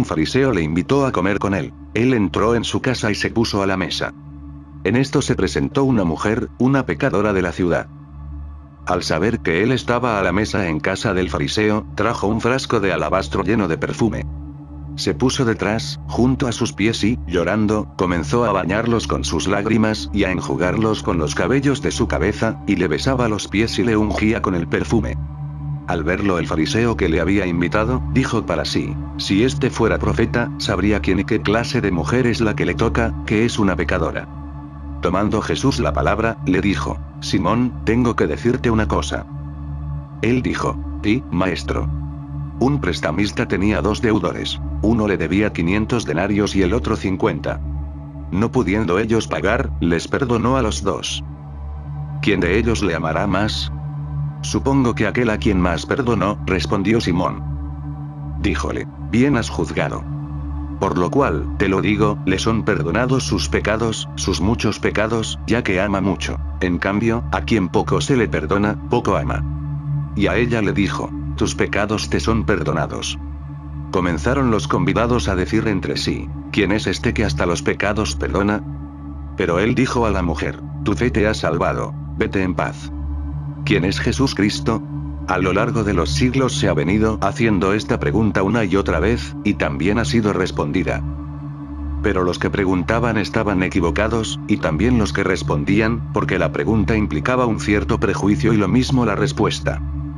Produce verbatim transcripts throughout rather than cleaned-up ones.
un fariseo le invitó a comer con él. Él entró en su casa y se puso a la mesa. En esto se presentó una mujer, una pecadora de la ciudad. Al saber que él estaba a la mesa en casa del fariseo, trajo un frasco de alabastro lleno de perfume. Se puso detrás, junto a sus pies y, llorando, comenzó a bañarlos con sus lágrimas y a enjugarlos con los cabellos de su cabeza, y le besaba los pies y le ungía con el perfume. Al verlo el fariseo que le había invitado, dijo para sí: si este fuera profeta, sabría quién y qué clase de mujer es la que le toca, que es una pecadora. Tomando Jesús la palabra, le dijo: Simón, tengo que decirte una cosa. Él dijo: sí, maestro. Un prestamista tenía dos deudores. Uno le debía quinientos denarios y el otro cincuenta. No pudiendo ellos pagar, les perdonó a los dos. ¿Quién de ellos le amará más? Supongo que aquel a quien más perdonó, respondió Simón. Díjole: bien has juzgado. Por lo cual, te lo digo, le son perdonados sus pecados, sus muchos pecados, ya que ama mucho. En cambio, a quien poco se le perdona, poco ama. Y a ella le dijo: tus pecados te son perdonados. Comenzaron los convidados a decir entre sí: ¿quién es este que hasta los pecados perdona? Pero él dijo a la mujer: tu fe te ha salvado, vete en paz. ¿Quién es Jesús Cristo? A lo largo de los siglos se ha venido haciendo esta pregunta una y otra vez, y también ha sido respondida. Pero los que preguntaban estaban equivocados, y también los que respondían, porque la pregunta implicaba un cierto prejuicio y lo mismo la respuesta.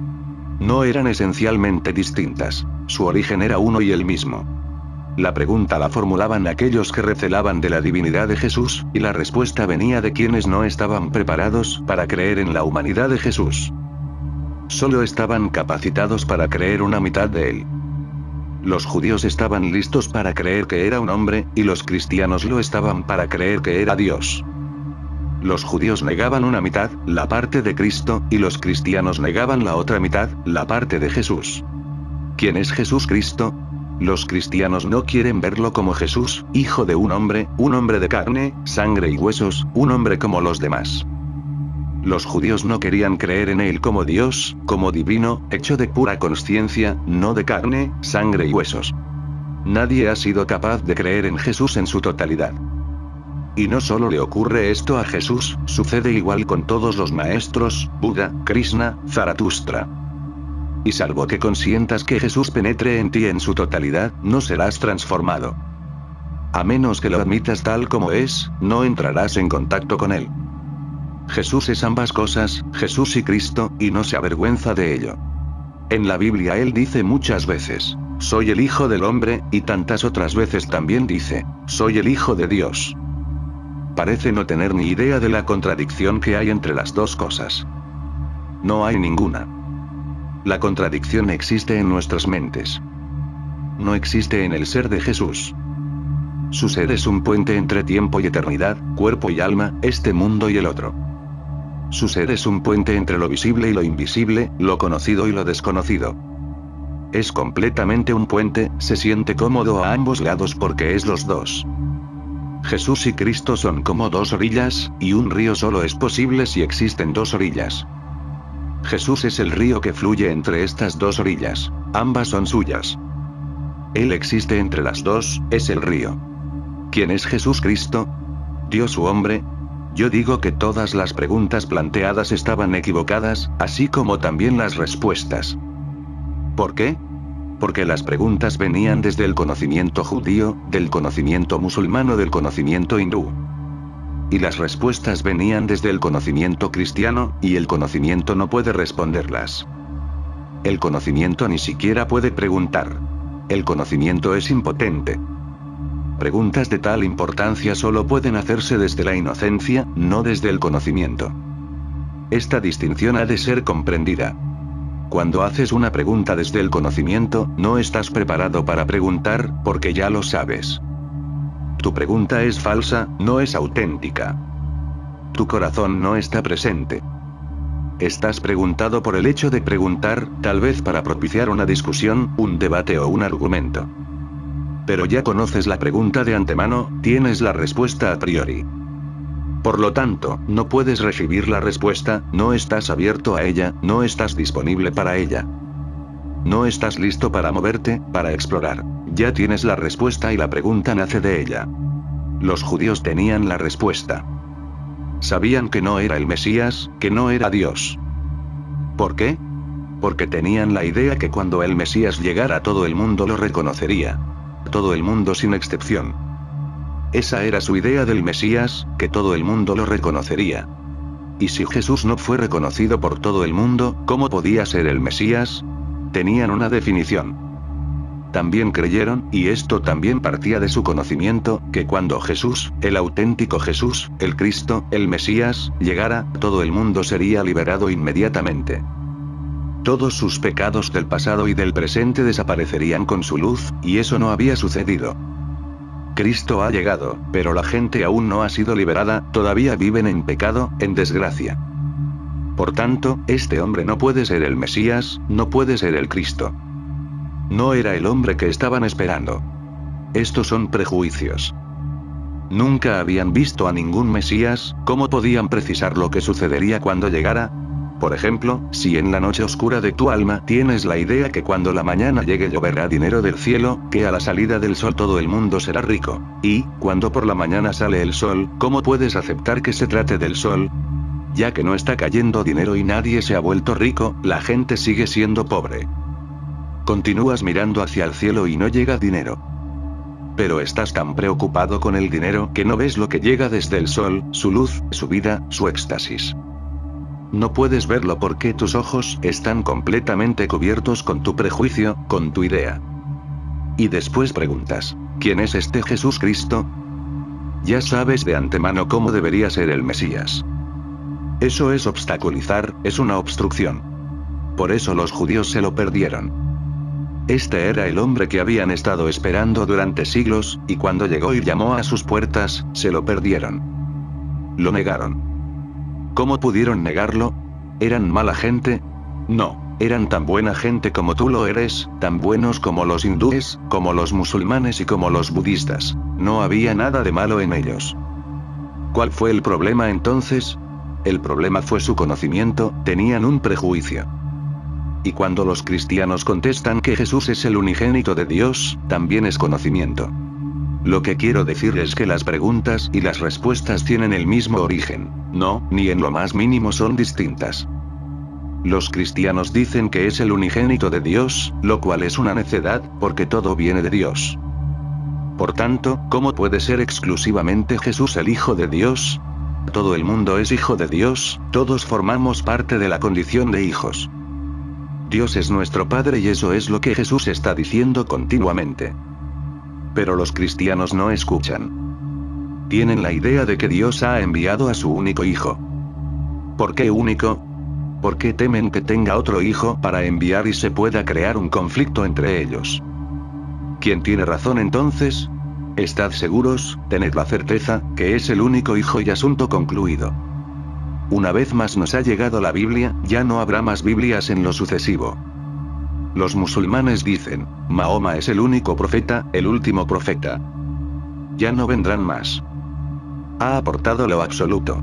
No eran esencialmente distintas, su origen era uno y el mismo. La pregunta la formulaban aquellos que recelaban de la divinidad de Jesús, y la respuesta venía de quienes no estaban preparados para creer en la humanidad de Jesús. Solo estaban capacitados para creer una mitad de él. Los judíos estaban listos para creer que era un hombre, y los cristianos lo estaban para creer que era Dios. Los judíos negaban una mitad, la parte de Cristo, y los cristianos negaban la otra mitad, la parte de Jesús. ¿Quién es Jesús Cristo? Los cristianos no quieren verlo como Jesús, hijo de un hombre, un hombre de carne, sangre y huesos, un hombre como los demás. Los judíos no querían creer en él como Dios, como divino, hecho de pura conciencia, no de carne, sangre y huesos. Nadie ha sido capaz de creer en Jesús en su totalidad. Y no solo le ocurre esto a Jesús, sucede igual con todos los maestros, Buda, Krishna, Zaratustra. Y salvo que consientas que Jesús penetre en ti en su totalidad, no serás transformado. A menos que lo admitas tal como es, no entrarás en contacto con él. Jesús es ambas cosas, Jesús y Cristo, y no se avergüenza de ello. En la Biblia él dice muchas veces: soy el Hijo del Hombre, y tantas otras veces también dice: soy el Hijo de Dios. Parece no tener ni idea de la contradicción que hay entre las dos cosas. No hay ninguna. La contradicción existe en nuestras mentes. No existe en el ser de Jesús. Su ser es un puente entre tiempo y eternidad, cuerpo y alma, este mundo y el otro. Su ser es un puente entre lo visible y lo invisible, lo conocido y lo desconocido. Es completamente un puente, se siente cómodo a ambos lados porque es los dos. Jesús y Cristo son como dos orillas, y un río solo es posible si existen dos orillas. Jesús es el río que fluye entre estas dos orillas. Ambas son suyas. Él existe entre las dos, es el río. ¿Quién es Jesús Cristo? ¿Dios u hombre? Yo digo que todas las preguntas planteadas estaban equivocadas, así como también las respuestas. ¿Por qué? Porque las preguntas venían desde el conocimiento judío, del conocimiento musulmán, del conocimiento hindú. Y las respuestas venían desde el conocimiento cristiano, y el conocimiento no puede responderlas. El conocimiento ni siquiera puede preguntar. El conocimiento es impotente. Preguntas de tal importancia solo pueden hacerse desde la inocencia, no desde el conocimiento. Esta distinción ha de ser comprendida. Cuando haces una pregunta desde el conocimiento, no estás preparado para preguntar, porque ya lo sabes. Tu pregunta es falsa, no es auténtica. Tu corazón no está presente. Estás preguntado por el hecho de preguntar, tal vez para propiciar una discusión, un debate o un argumento. Pero ya conoces la pregunta de antemano, tienes la respuesta a priori. Por lo tanto, no puedes recibir la respuesta, no estás abierto a ella, no estás disponible para ella. No estás listo para moverte, para explorar. Ya tienes la respuesta y la pregunta nace de ella. Los judíos tenían la respuesta. Sabían que no era el Mesías, que no era Dios. ¿Por qué? Porque tenían la idea que cuando el Mesías llegara todo el mundo lo reconocería. Todo el mundo sin excepción. Esa era su idea del Mesías, que todo el mundo lo reconocería. Y si Jesús no fue reconocido por todo el mundo, ¿cómo podía ser el Mesías? Tenían una definición. También creyeron, y esto también partía de su conocimiento, que cuando Jesús, el auténtico Jesús, el Cristo, el Mesías, llegara, todo el mundo sería liberado inmediatamente. Todos sus pecados del pasado y del presente desaparecerían con su luz, y eso no había sucedido. Cristo ha llegado, pero la gente aún no ha sido liberada, todavía viven en pecado, en desgracia. Por tanto, este hombre no puede ser el Mesías, no puede ser el Cristo. No era el hombre que estaban esperando. Estos son prejuicios. Nunca habían visto a ningún Mesías, ¿cómo podían precisar lo que sucedería cuando llegara? Por ejemplo, si en la noche oscura de tu alma tienes la idea que cuando la mañana llegue lloverá dinero del cielo, que a la salida del sol todo el mundo será rico, y, cuando por la mañana sale el sol, ¿cómo puedes aceptar que se trate del sol? Ya que no está cayendo dinero y nadie se ha vuelto rico, la gente sigue siendo pobre. Continúas mirando hacia el cielo y no llega dinero. Pero estás tan preocupado con el dinero que no ves lo que llega desde el sol, su luz, su vida, su éxtasis. No puedes verlo porque tus ojos están completamente cubiertos con tu prejuicio, con tu idea. Y después preguntas, ¿quién es este Jesús Cristo? Ya sabes de antemano cómo debería ser el Mesías. Eso es obstaculizar, es una obstrucción. Por eso los judíos se lo perdieron. Este era el hombre que habían estado esperando durante siglos, y cuando llegó y llamó a sus puertas, se lo perdieron. Lo negaron. ¿Cómo pudieron negarlo? ¿Eran mala gente? No, eran tan buena gente como tú lo eres, tan buenos como los hindúes, como los musulmanes y como los budistas. No había nada de malo en ellos. ¿Cuál fue el problema entonces? El problema fue su conocimiento, tenían un prejuicio. Y cuando los cristianos contestan que Jesús es el unigénito de Dios, también es conocimiento. Lo que quiero decir es que las preguntas y las respuestas tienen el mismo origen. No, ni en lo más mínimo son distintas. Los cristianos dicen que es el unigénito de Dios, lo cual es una necedad, porque todo viene de Dios. Por tanto, ¿cómo puede ser exclusivamente Jesús el Hijo de Dios? Todo el mundo es hijo de Dios, todos formamos parte de la condición de hijos. Dios es nuestro Padre y eso es lo que Jesús está diciendo continuamente. Pero los cristianos no escuchan. Tienen la idea de que Dios ha enviado a su único hijo. ¿Por qué único? Porque temen que tenga otro hijo para enviar y se pueda crear un conflicto entre ellos. ¿Quién tiene razón entonces? Estad seguros, tened la certeza, que es el único hijo y asunto concluido. Una vez más nos ha llegado la Biblia, ya no habrá más Biblias en lo sucesivo. Los musulmanes dicen, Mahoma es el único profeta, el último profeta. Ya no vendrán más. Ha aportado lo absoluto.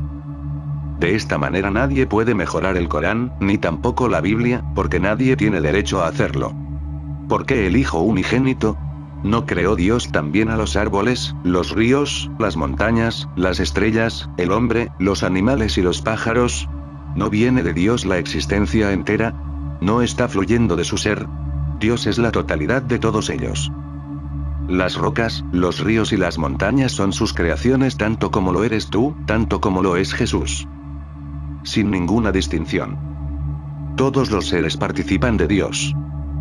De esta manera nadie puede mejorar el Corán, ni tampoco la Biblia, porque nadie tiene derecho a hacerlo. ¿Por qué el Hijo unigénito? ¿No creó Dios también a los árboles, los ríos, las montañas, las estrellas, el hombre, los animales y los pájaros? ¿No viene de Dios la existencia entera? ¿No está fluyendo de su ser? Dios es la totalidad de todos ellos. Las rocas, los ríos y las montañas son sus creaciones tanto como lo eres tú, tanto como lo es Jesús. Sin ninguna distinción. Todos los seres participan de Dios.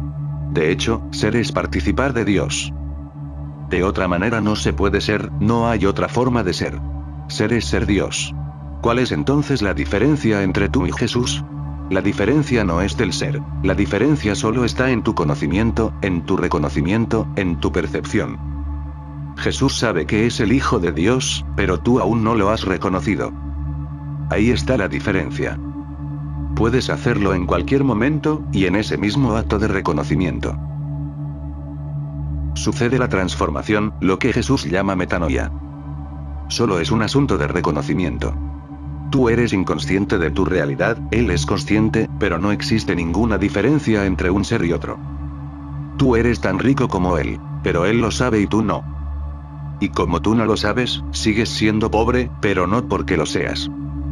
De hecho, ser es participar de Dios. De otra manera no se puede ser, no hay otra forma de ser. Ser es ser Dios. ¿Cuál es entonces la diferencia entre tú y Jesús? La diferencia no es del ser, la diferencia solo está en tu conocimiento, en tu reconocimiento, en tu percepción. Jesús sabe que es el Hijo de Dios, pero tú aún no lo has reconocido. Ahí está la diferencia. Puedes hacerlo en cualquier momento, y en ese mismo acto de reconocimiento. Sucede la transformación, lo que Jesús llama metanoia. Solo es un asunto de reconocimiento. Tú eres inconsciente de tu realidad, él es consciente, pero no existe ninguna diferencia entre un ser y otro. Tú eres tan rico como él, pero él lo sabe y tú no. Y como tú no lo sabes, sigues siendo pobre, pero no porque lo seas.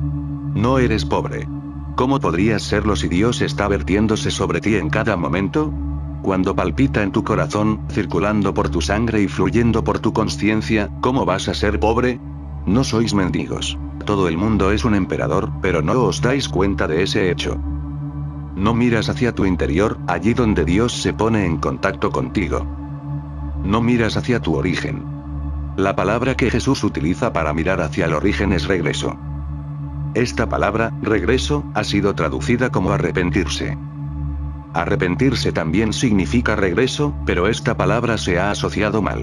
No eres pobre. ¿Cómo podrías serlo si Dios está vertiéndose sobre ti en cada momento? Cuando palpita en tu corazón, circulando por tu sangre y fluyendo por tu conciencia, ¿cómo vas a ser pobre? No sois mendigos. Todo el mundo es un emperador, pero no os dais cuenta de ese hecho. No miras hacia tu interior, allí donde Dios se pone en contacto contigo. No miras hacia tu origen. La palabra que Jesús utiliza para mirar hacia el origen es regreso. Esta palabra, regreso, ha sido traducida como arrepentirse. Arrepentirse también significa regreso, pero esta palabra se ha asociado mal.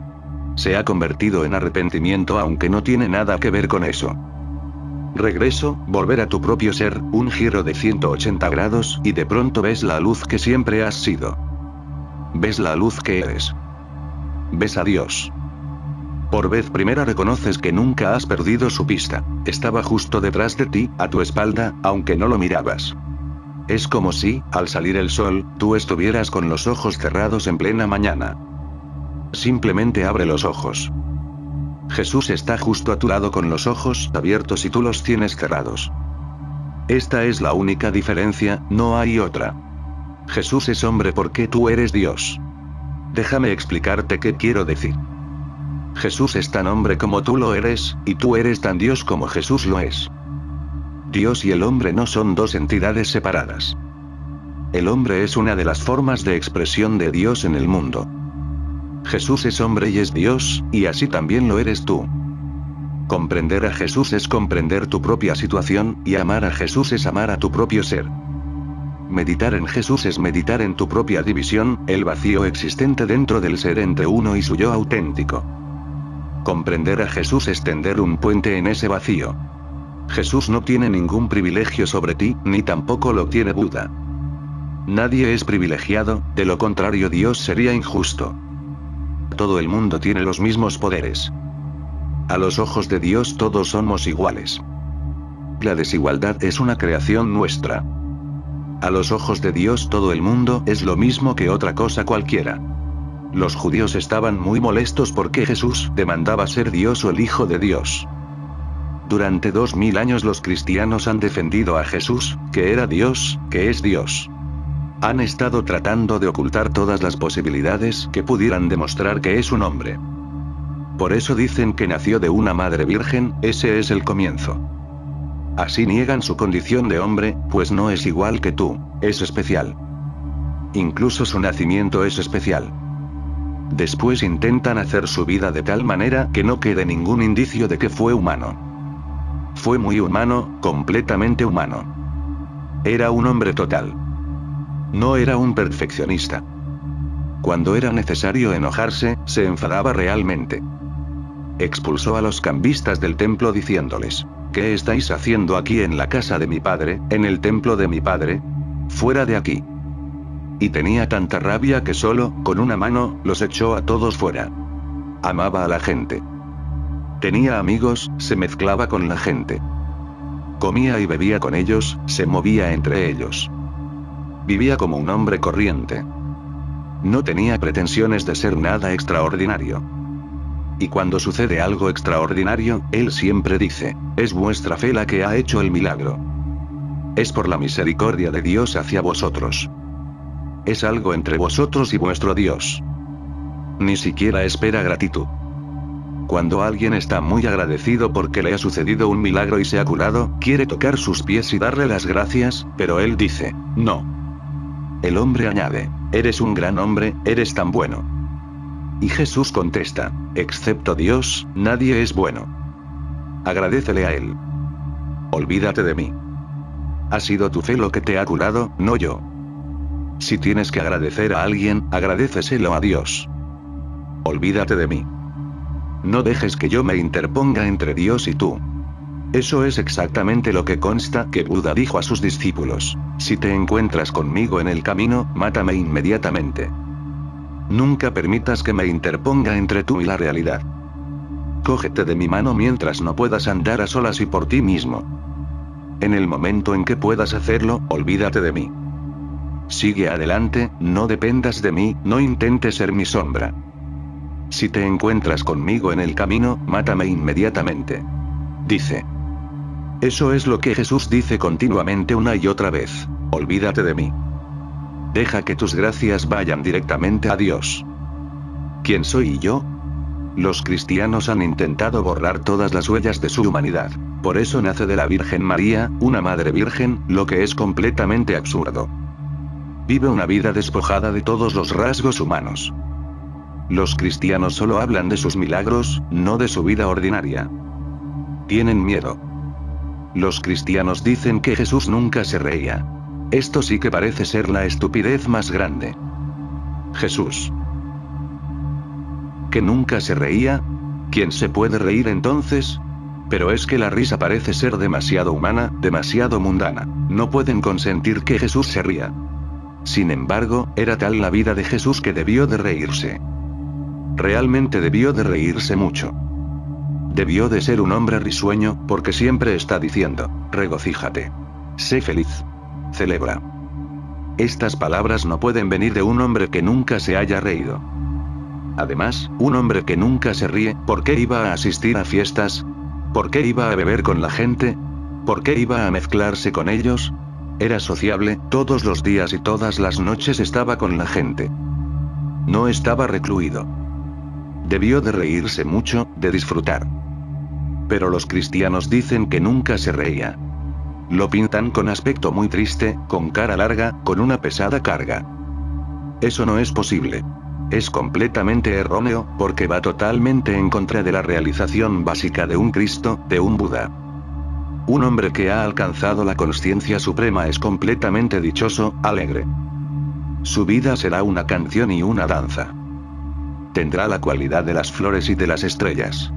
Se ha convertido en arrepentimiento aunque no tiene nada que ver con eso. Regreso, volver a tu propio ser, un giro de ciento ochenta grados, y de pronto ves la luz que siempre has sido. Ves la luz que eres. Ves a Dios. Por vez primera reconoces que nunca has perdido su pista. Estaba justo detrás de ti, a tu espalda, aunque no lo mirabas. Es como si, al salir el sol, tú estuvieras con los ojos cerrados en plena mañana. Simplemente abre los ojos. Jesús está justo a tu lado con los ojos abiertos y tú los tienes cerrados. Esta es la única diferencia, no hay otra. Jesús es hombre porque tú eres Dios. Déjame explicarte qué quiero decir. Jesús es tan hombre como tú lo eres, y tú eres tan Dios como Jesús lo es. Dios y el hombre no son dos entidades separadas. El hombre es una de las formas de expresión de Dios en el mundo. Jesús es hombre y es Dios, y así también lo eres tú. Comprender a Jesús es comprender tu propia situación, y amar a Jesús es amar a tu propio ser. Meditar en Jesús es meditar en tu propia división, el vacío existente dentro del ser entre uno y su yo auténtico. Comprender a Jesús es tender un puente en ese vacío. Jesús no tiene ningún privilegio sobre ti, ni tampoco lo tiene Buda. Nadie es privilegiado, de lo contrario Dios sería injusto. Todo el mundo tiene los mismos poderes. A los ojos de Dios todos somos iguales. La desigualdad es una creación nuestra. A los ojos de Dios todo el mundo es lo mismo que otra cosa cualquiera. Los judíos estaban muy molestos porque Jesús demandaba ser Dios o el Hijo de Dios. Durante dos mil años los cristianos han defendido a Jesús, que era Dios, que es Dios. Han estado tratando de ocultar todas las posibilidades que pudieran demostrar que es un hombre. Por eso dicen que nació de una madre virgen, ese es el comienzo. Así niegan su condición de hombre, pues no es igual que tú, es especial. Incluso su nacimiento es especial. Después intentan hacer su vida de tal manera que no quede ningún indicio de que fue humano. Fue muy humano, completamente humano. Era un hombre total. No era un perfeccionista. Cuando era necesario enojarse, se enfadaba realmente. Expulsó a los cambistas del templo diciéndoles: ¿qué estáis haciendo aquí en la casa de mi padre, en el templo de mi padre? Fuera de aquí. Y tenía tanta rabia que solo, con una mano, los echó a todos fuera. Amaba a la gente. Tenía amigos, se mezclaba con la gente. Comía y bebía con ellos, se movía entre ellos. Vivía como un hombre corriente. No tenía pretensiones de ser nada extraordinario. Y cuando sucede algo extraordinario, él siempre dice: es vuestra fe la que ha hecho el milagro. Es por la misericordia de Dios hacia vosotros. Es algo entre vosotros y vuestro Dios. Ni siquiera espera gratitud. Cuando alguien está muy agradecido porque le ha sucedido un milagro y se ha curado, quiere tocar sus pies y darle las gracias, pero él dice: no. El hombre añade: eres un gran hombre, eres tan bueno. Y Jesús contesta: excepto Dios, nadie es bueno. Agradécele a él. Olvídate de mí. Ha sido tu fe lo que te ha curado, no yo. Si tienes que agradecer a alguien, agradéceselo a Dios. Olvídate de mí. No dejes que yo me interponga entre Dios y tú. Eso es exactamente lo que consta que Buda dijo a sus discípulos: si te encuentras conmigo en el camino, mátame inmediatamente. Nunca permitas que me interponga entre tú y la realidad. Cógete de mi mano mientras no puedas andar a solas y por ti mismo. En el momento en que puedas hacerlo, olvídate de mí. Sigue adelante, no dependas de mí, no intentes ser mi sombra. Si te encuentras conmigo en el camino, mátame inmediatamente. Dice. Eso es lo que Jesús dice continuamente una y otra vez. Olvídate de mí. Deja que tus gracias vayan directamente a Dios. ¿Quién soy yo? Los cristianos han intentado borrar todas las huellas de su humanidad. Por eso nace de la Virgen María, una madre virgen, lo que es completamente absurdo. Vive una vida despojada de todos los rasgos humanos. Los cristianos solo hablan de sus milagros, no de su vida ordinaria. Tienen miedo. Los cristianos dicen que Jesús nunca se reía. Esto sí que parece ser la estupidez más grande. Jesús. ¿Que nunca se reía? ¿Quién se puede reír entonces? Pero es que la risa parece ser demasiado humana, demasiado mundana. No pueden consentir que Jesús se ría. Sin embargo, era tal la vida de Jesús que debió de reírse. Realmente debió de reírse mucho. Debió de ser un hombre risueño, porque siempre está diciendo, regocíjate. Sé feliz. Celebra. Estas palabras no pueden venir de un hombre que nunca se haya reído. Además, un hombre que nunca se ríe, ¿por qué iba a asistir a fiestas? ¿Por qué iba a beber con la gente? ¿Por qué iba a mezclarse con ellos? Era sociable, todos los días y todas las noches estaba con la gente. No estaba recluido. Debió de reírse mucho, de disfrutar. Pero los cristianos dicen que nunca se reía. Lo pintan con aspecto muy triste, con cara larga, con una pesada carga. Eso no es posible. Es completamente erróneo, porque va totalmente en contra de la realización básica de un Cristo, de un Buda. Un hombre que ha alcanzado la consciencia suprema es completamente dichoso, alegre. Su vida será una canción y una danza. Tendrá la cualidad de las flores y de las estrellas.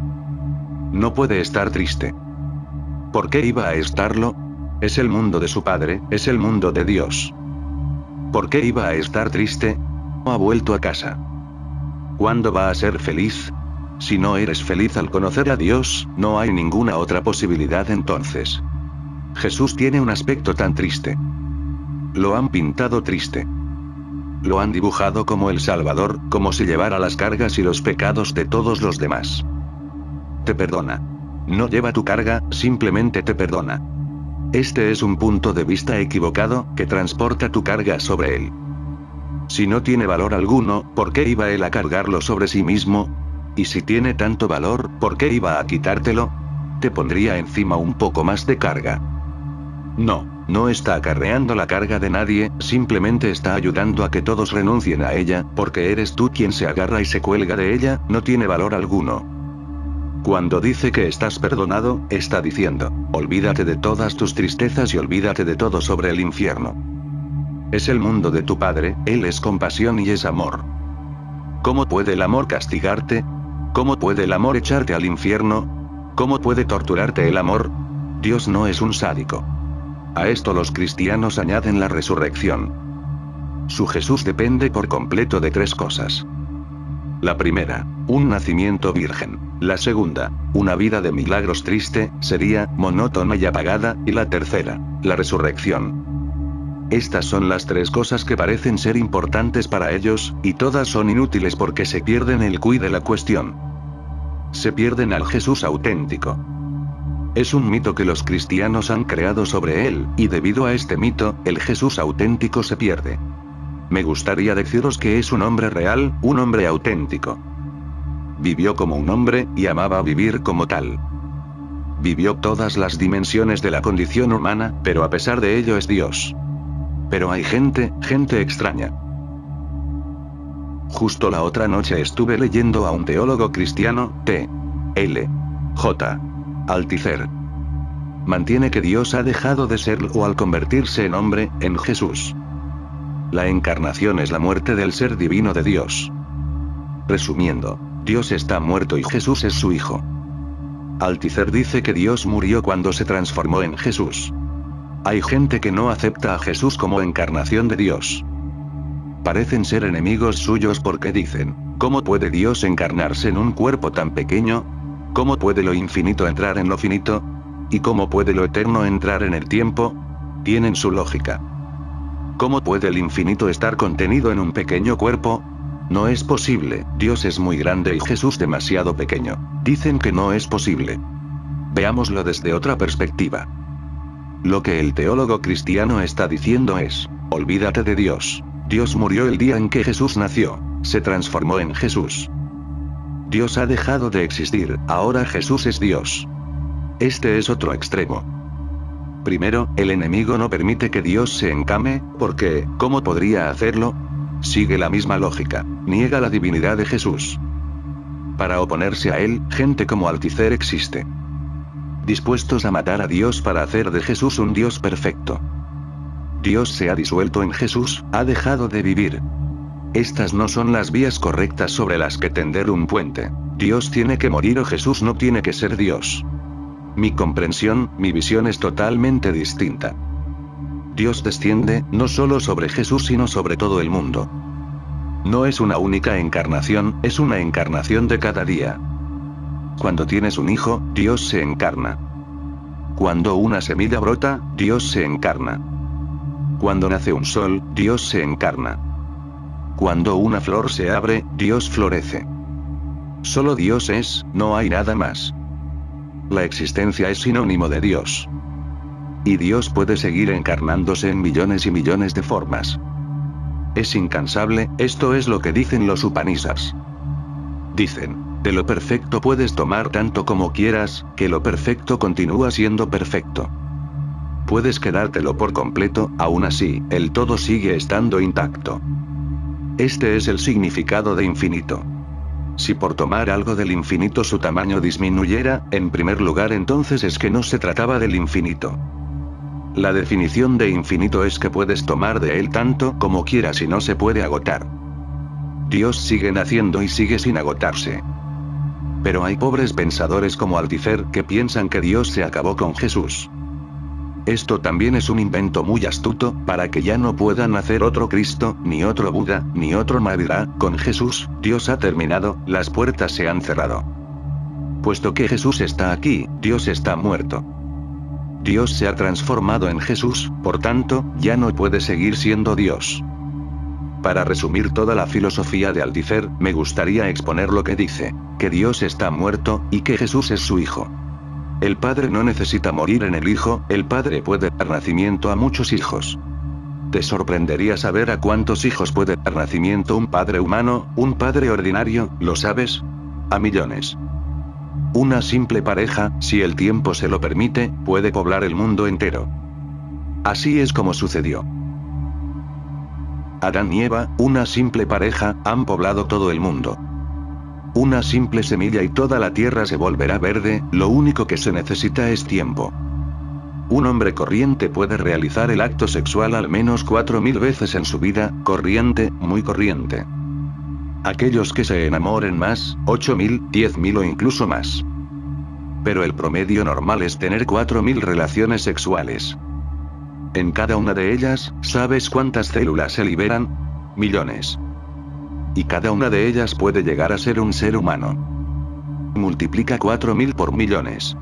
No puede estar triste. ¿Por qué iba a estarlo? Es el mundo de su Padre, es el mundo de Dios. ¿Por qué iba a estar triste? Ha vuelto a casa. ¿Cuándo va a ser feliz? Si no eres feliz al conocer a Dios, no hay ninguna otra posibilidad entonces. Jesús tiene un aspecto tan triste. Lo han pintado triste. Lo han dibujado como el Salvador, como si llevara las cargas y los pecados de todos los demás. Te perdona. No lleva tu carga, simplemente te perdona. Este es un punto de vista equivocado, que transporta tu carga sobre él. Si no tiene valor alguno, ¿por qué iba él a cargarlo sobre sí mismo? Y si tiene tanto valor, ¿por qué iba a quitártelo? Te pondría encima un poco más de carga. No, no está acarreando la carga de nadie, simplemente está ayudando a que todos renuncien a ella, porque eres tú quien se agarra y se cuelga de ella, no tiene valor alguno. Cuando dice que estás perdonado, está diciendo, olvídate de todas tus tristezas y olvídate de todo sobre el infierno. Es el mundo de tu Padre, Él es compasión y es amor. ¿Cómo puede el amor castigarte? ¿Cómo puede el amor echarte al infierno? ¿Cómo puede torturarte el amor? Dios no es un sádico. A esto los cristianos añaden la resurrección. Su Jesús depende por completo de tres cosas. La primera, un nacimiento virgen. La segunda, una vida de milagros triste, sería, monótona y apagada, y la tercera, la resurrección. Estas son las tres cosas que parecen ser importantes para ellos, y todas son inútiles porque se pierden el quid de la cuestión. Se pierden al Jesús auténtico. Es un mito que los cristianos han creado sobre él, y debido a este mito, el Jesús auténtico se pierde. Me gustaría deciros que es un hombre real, un hombre auténtico. Vivió como un hombre, y amaba vivir como tal. Vivió todas las dimensiones de la condición humana, pero a pesar de ello es Dios. Pero hay gente, gente extraña. Justo la otra noche estuve leyendo a un teólogo cristiano, T. L. J. Altizer. Mantiene que Dios ha dejado de serlo al convertirse en hombre, en Jesús. La encarnación es la muerte del ser divino de Dios. Resumiendo, Dios está muerto y Jesús es su Hijo. Altizer dice que Dios murió cuando se transformó en Jesús. Hay gente que no acepta a Jesús como encarnación de Dios. Parecen ser enemigos suyos porque dicen, ¿cómo puede Dios encarnarse en un cuerpo tan pequeño? ¿Cómo puede lo infinito entrar en lo finito? ¿Y cómo puede lo eterno entrar en el tiempo? Tienen su lógica. ¿Cómo puede el infinito estar contenido en un pequeño cuerpo? No es posible, Dios es muy grande y Jesús demasiado pequeño. Dicen que no es posible. Veámoslo desde otra perspectiva. Lo que el teólogo cristiano está diciendo es, olvídate de Dios. Dios murió el día en que Jesús nació, se transformó en Jesús. Dios ha dejado de existir, ahora Jesús es Dios. Este es otro extremo. Primero, el enemigo no permite que Dios se encame, porque, ¿cómo podría hacerlo? Sigue la misma lógica, niega la divinidad de Jesús. Para oponerse a él, gente como Althusser existe. Dispuestos a matar a Dios para hacer de Jesús un Dios perfecto. Dios se ha disuelto en Jesús, ha dejado de vivir. Estas no son las vías correctas sobre las que tender un puente. Dios tiene que morir o Jesús no tiene que ser Dios. Mi comprensión, mi visión es totalmente distinta. Dios desciende, no solo sobre Jesús sino sobre todo el mundo. No es una única encarnación, es una encarnación de cada día. Cuando tienes un hijo, Dios se encarna. Cuando una semilla brota, Dios se encarna. Cuando nace un sol, Dios se encarna. Cuando una flor se abre, Dios florece. Solo Dios es, no hay nada más. La existencia es sinónimo de Dios. Y Dios puede seguir encarnándose en millones y millones de formas. Es incansable, esto es lo que dicen los Upanishads. Dicen, de lo perfecto puedes tomar tanto como quieras, que lo perfecto continúa siendo perfecto. Puedes quedártelo por completo, aún así, el todo sigue estando intacto. Este es el significado de infinito. Si por tomar algo del infinito su tamaño disminuyera, en primer lugar entonces es que no se trataba del infinito. La definición de infinito es que puedes tomar de él tanto como quieras y no se puede agotar. Dios sigue naciendo y sigue sin agotarse. Pero hay pobres pensadores como Althusser que piensan que Dios se acabó con Jesús. Esto también es un invento muy astuto, para que ya no pueda nacer otro Cristo, ni otro Buda, ni otro Mahavira. Con Jesús, Dios ha terminado, las puertas se han cerrado. Puesto que Jesús está aquí, Dios está muerto. Dios se ha transformado en Jesús, por tanto, ya no puede seguir siendo Dios. Para resumir toda la filosofía de Althusser, me gustaría exponer lo que dice, que Dios está muerto, y que Jesús es su Hijo. El Padre no necesita morir en el Hijo, el Padre puede dar nacimiento a muchos hijos. Te sorprendería saber a cuántos hijos puede dar nacimiento un padre humano, un padre ordinario, ¿lo sabes? A millones. Una simple pareja, si el tiempo se lo permite, puede poblar el mundo entero. Así es como sucedió. Adán y Eva, una simple pareja, han poblado todo el mundo. Una simple semilla y toda la tierra se volverá verde, lo único que se necesita es tiempo. Un hombre corriente puede realizar el acto sexual al menos cuatro mil veces en su vida, corriente, muy corriente. Aquellos que se enamoren más, ocho mil, diez mil o incluso más. Pero el promedio normal es tener cuatro mil relaciones sexuales. En cada una de ellas, ¿sabes cuántas células se liberan? Millones. Y cada una de ellas puede llegar a ser un ser humano. Multiplica cuatro mil por millones.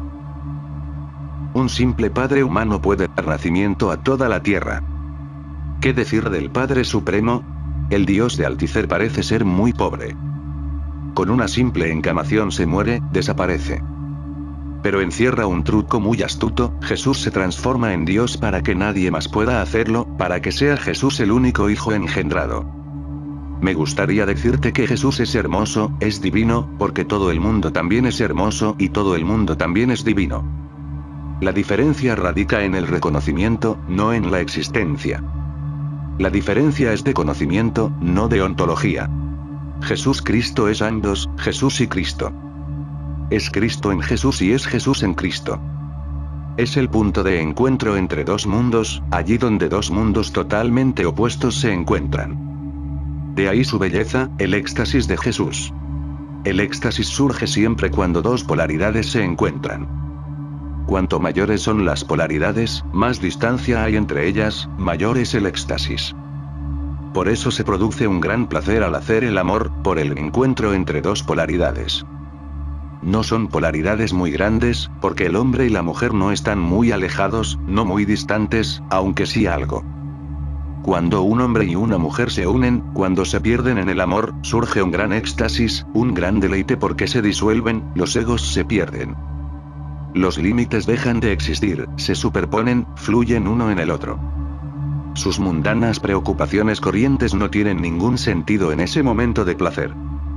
Un simple padre humano puede dar nacimiento a toda la tierra. ¿Qué decir del Padre Supremo? El Dios de Althusser parece ser muy pobre. Con una simple encamación se muere, desaparece. Pero encierra un truco muy astuto, Jesús se transforma en Dios para que nadie más pueda hacerlo, para que sea Jesús el único Hijo engendrado. Me gustaría decirte que Jesús es hermoso, es divino, porque todo el mundo también es hermoso y todo el mundo también es divino. La diferencia radica en el reconocimiento, no en la existencia. La diferencia es de conocimiento, no de ontología. Jesús Cristo es ambos, Jesús y Cristo. Es Cristo en Jesús y es Jesús en Cristo. Es el punto de encuentro entre dos mundos, allí donde dos mundos totalmente opuestos se encuentran. De ahí su belleza, el éxtasis de Jesús. El éxtasis surge siempre cuando dos polaridades se encuentran. Cuanto mayores son las polaridades, más distancia hay entre ellas, mayor es el éxtasis. Por eso se produce un gran placer al hacer el amor, por el encuentro entre dos polaridades. No son polaridades muy grandes, porque el hombre y la mujer no están muy alejados, no muy distantes, aunque sí algo. Cuando un hombre y una mujer se unen, cuando se pierden en el amor, surge un gran éxtasis, un gran deleite porque se disuelven, los egos se pierden. Los límites dejan de existir, se superponen, fluyen uno en el otro. Sus mundanas preocupaciones corrientes no tienen ningún sentido en ese momento de placer.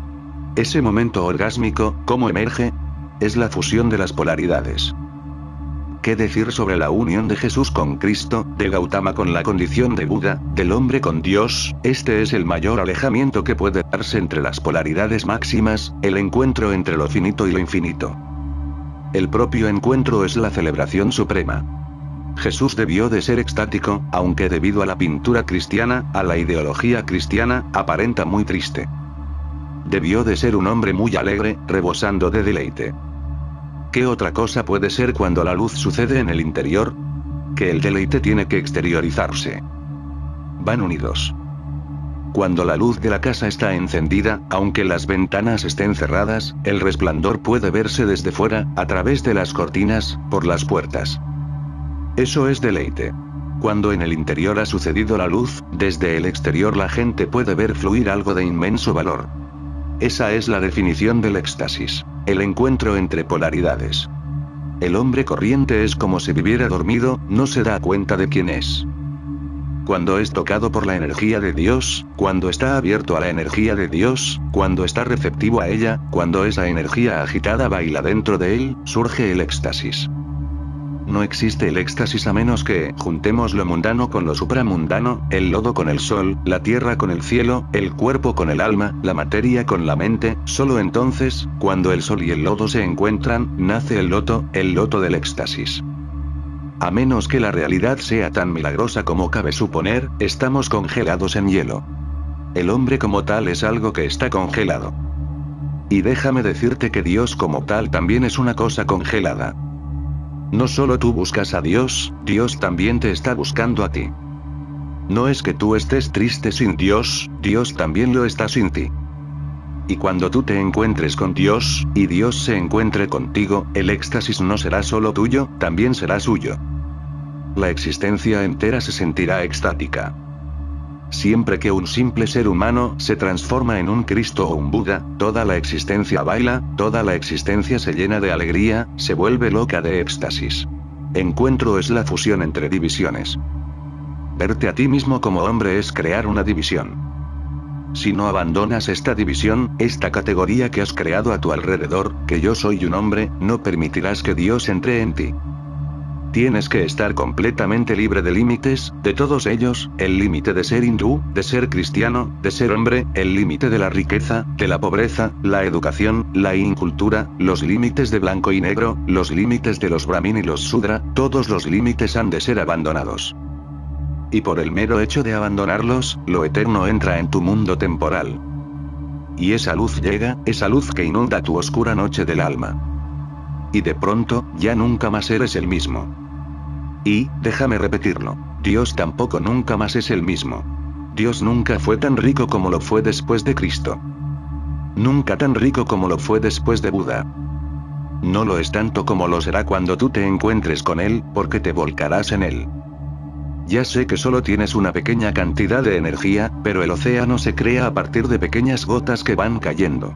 Ese momento orgásmico, ¿cómo emerge? Es la fusión de las polaridades. ¿Qué decir sobre la unión de Jesús con Cristo, de Gautama con la condición de Buda, del hombre con Dios? Este es el mayor alejamiento que puede darse entre las polaridades máximas, el encuentro entre lo finito y lo infinito. El propio encuentro es la celebración suprema. Jesús debió de ser extático, aunque debido a la pintura cristiana, a la ideología cristiana, aparenta muy triste. Debió de ser un hombre muy alegre, rebosando de deleite. ¿Qué otra cosa puede ser cuando la luz sucede en el interior? Que el deleite tiene que exteriorizarse. Van unidos. Cuando la luz de la casa está encendida, aunque las ventanas estén cerradas, el resplandor puede verse desde fuera, a través de las cortinas, por las puertas. Eso es deleite. Cuando en el interior ha sucedido la luz, desde el exterior la gente puede ver fluir algo de inmenso valor. Esa es la definición del éxtasis. El encuentro entre polaridades. El hombre corriente es como si viviera dormido, no se da cuenta de quién es. Cuando es tocado por la energía de Dios, cuando está abierto a la energía de Dios, cuando está receptivo a ella, cuando esa energía agitada baila dentro de él, surge el éxtasis. No existe el éxtasis a menos que juntemos lo mundano con lo supramundano, el lodo con el sol, la tierra con el cielo, el cuerpo con el alma, la materia con la mente. Solo entonces, cuando el sol y el lodo se encuentran, nace el loto, el loto del éxtasis. A menos que la realidad sea tan milagrosa como cabe suponer, estamos congelados en hielo. El hombre como tal es algo que está congelado. Y déjame decirte que Dios como tal también es una cosa congelada. No solo tú buscas a Dios, Dios también te está buscando a ti. No es que tú estés triste sin Dios, Dios también lo está sin ti. Y cuando tú te encuentres con Dios, y Dios se encuentre contigo, el éxtasis no será solo tuyo, también será suyo. La existencia entera se sentirá extática. Siempre que un simple ser humano se transforma en un Cristo o un Buda, toda la existencia baila, toda la existencia se llena de alegría, se vuelve loca de éxtasis. Encuentro es la fusión entre divisiones. Verte a ti mismo como hombre es crear una división. Si no abandonas esta división, esta categoría que has creado a tu alrededor, que yo soy un hombre, no permitirás que Dios entre en ti. Tienes que estar completamente libre de límites, de todos ellos, el límite de ser hindú, de ser cristiano, de ser hombre, el límite de la riqueza, de la pobreza, la educación, la incultura, los límites de blanco y negro, los límites de los brahmin y los sudra, todos los límites han de ser abandonados. Y por el mero hecho de abandonarlos, lo eterno entra en tu mundo temporal. Y esa luz llega, esa luz que inunda tu oscura noche del alma. Y de pronto, ya nunca más eres el mismo. Y, déjame repetirlo, Dios tampoco nunca más es el mismo. Dios nunca fue tan rico como lo fue después de Cristo. Nunca tan rico como lo fue después de Buda. No lo es tanto como lo será cuando tú te encuentres con Él, porque te volcarás en Él. Ya sé que solo tienes una pequeña cantidad de energía, pero el océano se crea a partir de pequeñas gotas que van cayendo.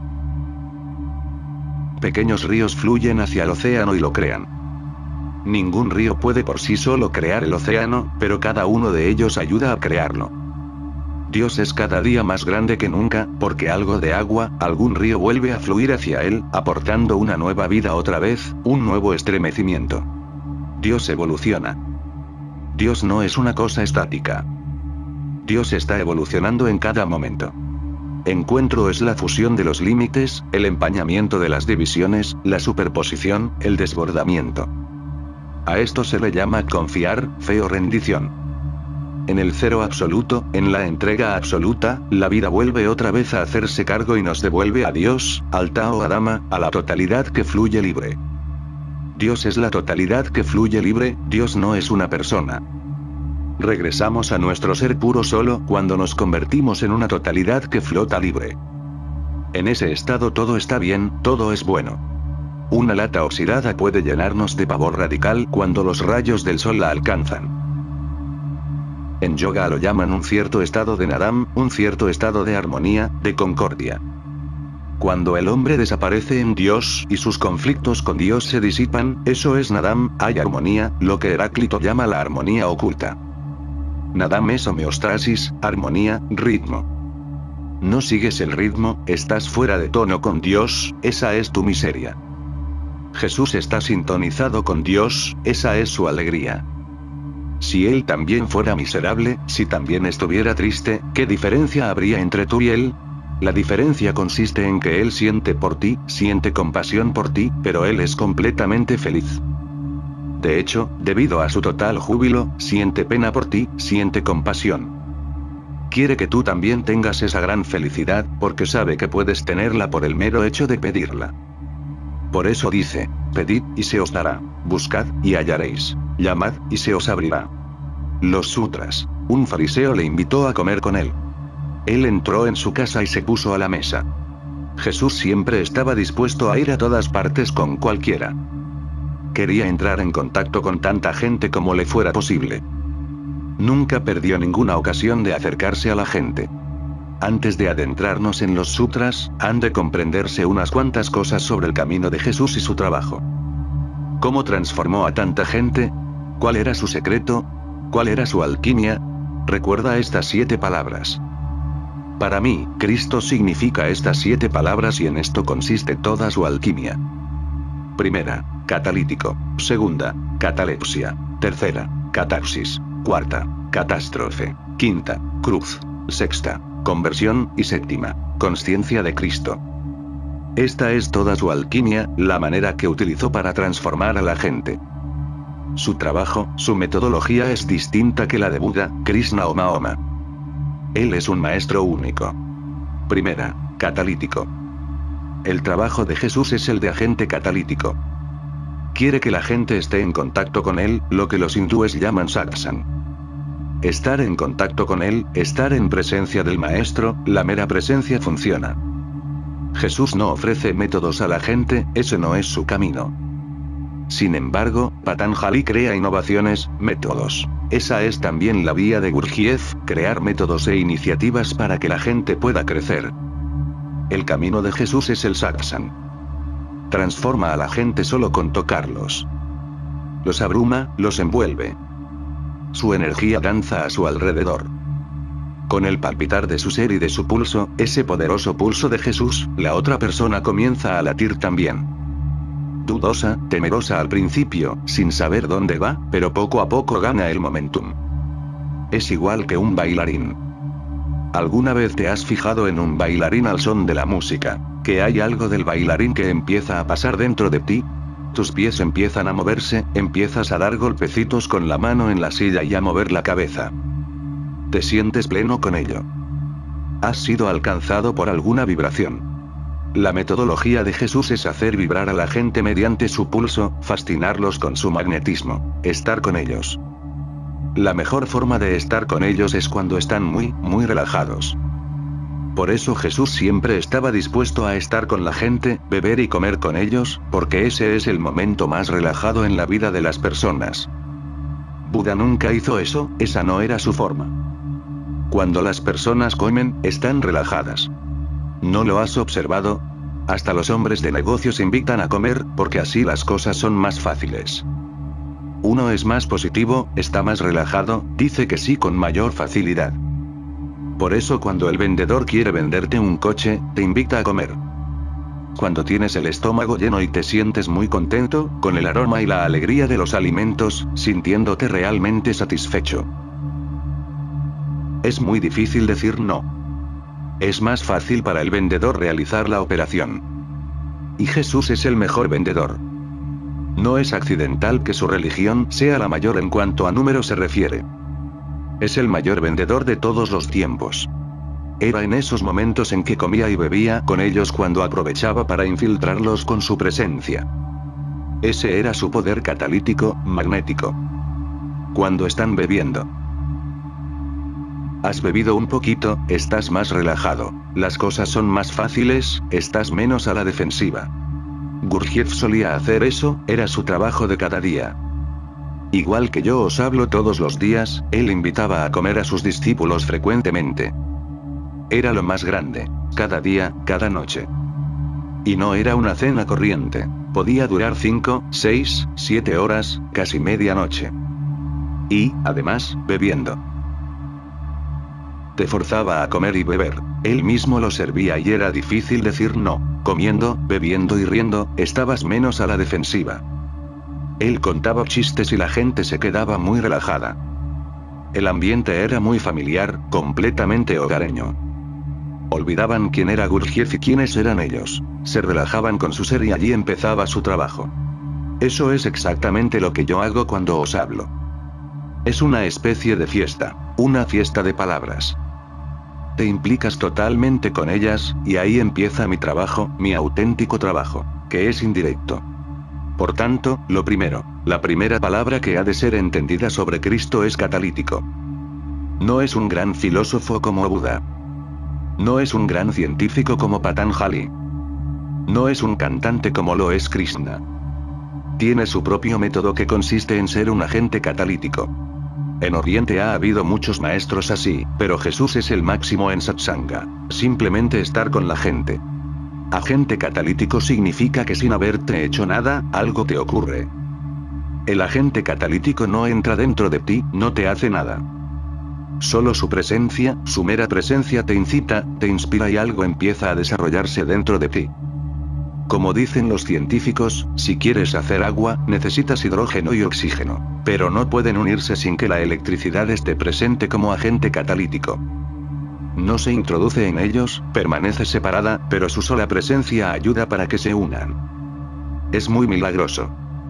Pequeños ríos fluyen hacia el océano y lo crean. Ningún río puede por sí solo crear el océano, pero cada uno de ellos ayuda a crearlo. Dios es cada día más grande que nunca, porque algo de agua, algún río vuelve a fluir hacia él, aportando una nueva vida otra vez, un nuevo estremecimiento. Dios evoluciona. Dios no es una cosa estática. Dios está evolucionando en cada momento. Encuentro es la fusión de los límites, el empañamiento de las divisiones, la superposición, el desbordamiento. A esto se le llama confiar, fe o rendición. En el cero absoluto, en la entrega absoluta, la vida vuelve otra vez a hacerse cargo y nos devuelve a Dios, al Tao Adama, a la totalidad que fluye libre. Dios es la totalidad que fluye libre, Dios no es una persona. Regresamos a nuestro ser puro solo cuando nos convertimos en una totalidad que flota libre. En ese estado todo está bien, todo es bueno. Una lata oxidada puede llenarnos de pavor radical cuando los rayos del sol la alcanzan. En yoga lo llaman un cierto estado de nadam, un cierto estado de armonía, de concordia. Cuando el hombre desaparece en Dios y sus conflictos con Dios se disipan, eso es nadam, hay armonía, lo que Heráclito llama la armonía oculta. Nadam es homeostasis, armonía, ritmo. No sigues el ritmo, estás fuera de tono con Dios, esa es tu miseria. Jesús está sintonizado con Dios, esa es su alegría. Si él también fuera miserable, si también estuviera triste, ¿qué diferencia habría entre tú y él? La diferencia consiste en que él siente por ti, siente compasión por ti, pero él es completamente feliz. De hecho, debido a su total júbilo, siente pena por ti, siente compasión. Quiere que tú también tengas esa gran felicidad, porque sabe que puedes tenerla por el mero hecho de pedirla. Por eso dice, pedid, y se os dará, buscad, y hallaréis, llamad, y se os abrirá. Los sutras. Un fariseo le invitó a comer con él. Él entró en su casa y se puso a la mesa. Jesús siempre estaba dispuesto a ir a todas partes con cualquiera. Quería entrar en contacto con tanta gente como le fuera posible. Nunca perdió ninguna ocasión de acercarse a la gente. Antes de adentrarnos en los sutras, han de comprenderse unas cuantas cosas sobre el camino de Jesús y su trabajo. ¿Cómo transformó a tanta gente? ¿Cuál era su secreto? ¿Cuál era su alquimia? Recuerda estas siete palabras. Para mí, Cristo significa estas siete palabras y en esto consiste toda su alquimia. Primera, catalítico. Segunda, catalepsia. Tercera, catarsis. Cuarta, catástrofe. Quinta, cruz. Sexta, conversión, y séptima, consciencia de Cristo. Esta es toda su alquimia, la manera que utilizó para transformar a la gente. Su trabajo, su metodología es distinta que la de Buda, Krishna o Mahoma. Él es un maestro único. Primera, catalítico. El trabajo de Jesús es el de agente catalítico. Quiere que la gente esté en contacto con él, lo que los hindúes llaman satsang. Estar en contacto con él, estar en presencia del maestro, la mera presencia funciona. Jesús no ofrece métodos a la gente, ese no es su camino. Sin embargo, Patanjali crea innovaciones, métodos. Esa es también la vía de Gurdjieff, crear métodos e iniciativas para que la gente pueda crecer. El camino de Jesús es el satsang. Transforma a la gente solo con tocarlos. Los abruma, los envuelve. Su energía danza a su alrededor. Con el palpitar de su ser y de su pulso, ese poderoso pulso de Jesús, la otra persona comienza a latir también. Dudosa, temerosa al principio, sin saber dónde va, pero poco a poco gana el momentum. Es igual que un bailarín. ¿Alguna vez te has fijado en un bailarín al son de la música? ¿Que hay algo del bailarín que empieza a pasar dentro de ti? Tus pies empiezan a moverse, empiezas a dar golpecitos con la mano en la silla y a mover la cabeza. Te sientes pleno con ello. Has sido alcanzado por alguna vibración. La metodología de Jesús es hacer vibrar a la gente mediante su pulso, fascinarlos con su magnetismo, estar con ellos. La mejor forma de estar con ellos es cuando están muy, muy relajados. Por eso Jesús siempre estaba dispuesto a estar con la gente, beber y comer con ellos, porque ese es el momento más relajado en la vida de las personas. Buda nunca hizo eso, esa no era su forma. Cuando las personas comen, están relajadas. ¿No lo has observado? Hasta los hombres de negocios invitan a comer, porque así las cosas son más fáciles. Uno es más positivo, está más relajado, dice que sí con mayor facilidad. Por eso cuando el vendedor quiere venderte un coche, te invita a comer. Cuando tienes el estómago lleno y te sientes muy contento, con el aroma y la alegría de los alimentos, sintiéndote realmente satisfecho. Es muy difícil decir no. Es más fácil para el vendedor realizar la operación. Y Jesús es el mejor vendedor. No es accidental que su religión sea la mayor en cuanto a número se refiere. Es el mayor vendedor de todos los tiempos. Era en esos momentos en que comía y bebía con ellos cuando aprovechaba para infiltrarlos con su presencia. Ese era su poder catalítico, magnético. Cuando están bebiendo. Has bebido un poquito, estás más relajado, las cosas son más fáciles, estás menos a la defensiva. Gurdjieff solía hacer eso, era su trabajo de cada día. Igual que yo os hablo todos los días, él invitaba a comer a sus discípulos frecuentemente. Era lo más grande. Cada día, cada noche. Y no era una cena corriente. Podía durar cinco, seis, siete horas, casi medianoche. Y, además, bebiendo. Te forzaba a comer y beber. Él mismo lo servía y era difícil decir no. Comiendo, bebiendo y riendo, estabas menos a la defensiva. Él contaba chistes y la gente se quedaba muy relajada. El ambiente era muy familiar, completamente hogareño. Olvidaban quién era Gurdjieff y quiénes eran ellos. Se relajaban con su ser y allí empezaba su trabajo. Eso es exactamente lo que yo hago cuando os hablo. Es una especie de fiesta, una fiesta de palabras. Te implicas totalmente con ellas, y ahí empieza mi trabajo, mi auténtico trabajo, que es indirecto. Por tanto, lo primero, la primera palabra que ha de ser entendida sobre Cristo es catalítico. No es un gran filósofo como Buda. No es un gran científico como Patanjali. No es un cantante como lo es Krishna. Tiene su propio método que consiste en ser un agente catalítico. En Oriente ha habido muchos maestros así, pero Jesús es el máximo en satsanga, simplemente estar con la gente. Agente catalítico significa que sin haberte hecho nada, algo te ocurre. El agente catalítico no entra dentro de ti, no te hace nada. Solo su presencia, su mera presencia te incita, te inspira y algo empieza a desarrollarse dentro de ti. Como dicen los científicos, si quieres hacer agua, necesitas hidrógeno y oxígeno, pero no pueden unirse sin que la electricidad esté presente como agente catalítico. No se introduce en ellos, permanece separada, pero su sola presencia ayuda para que se unan. Es muy milagroso.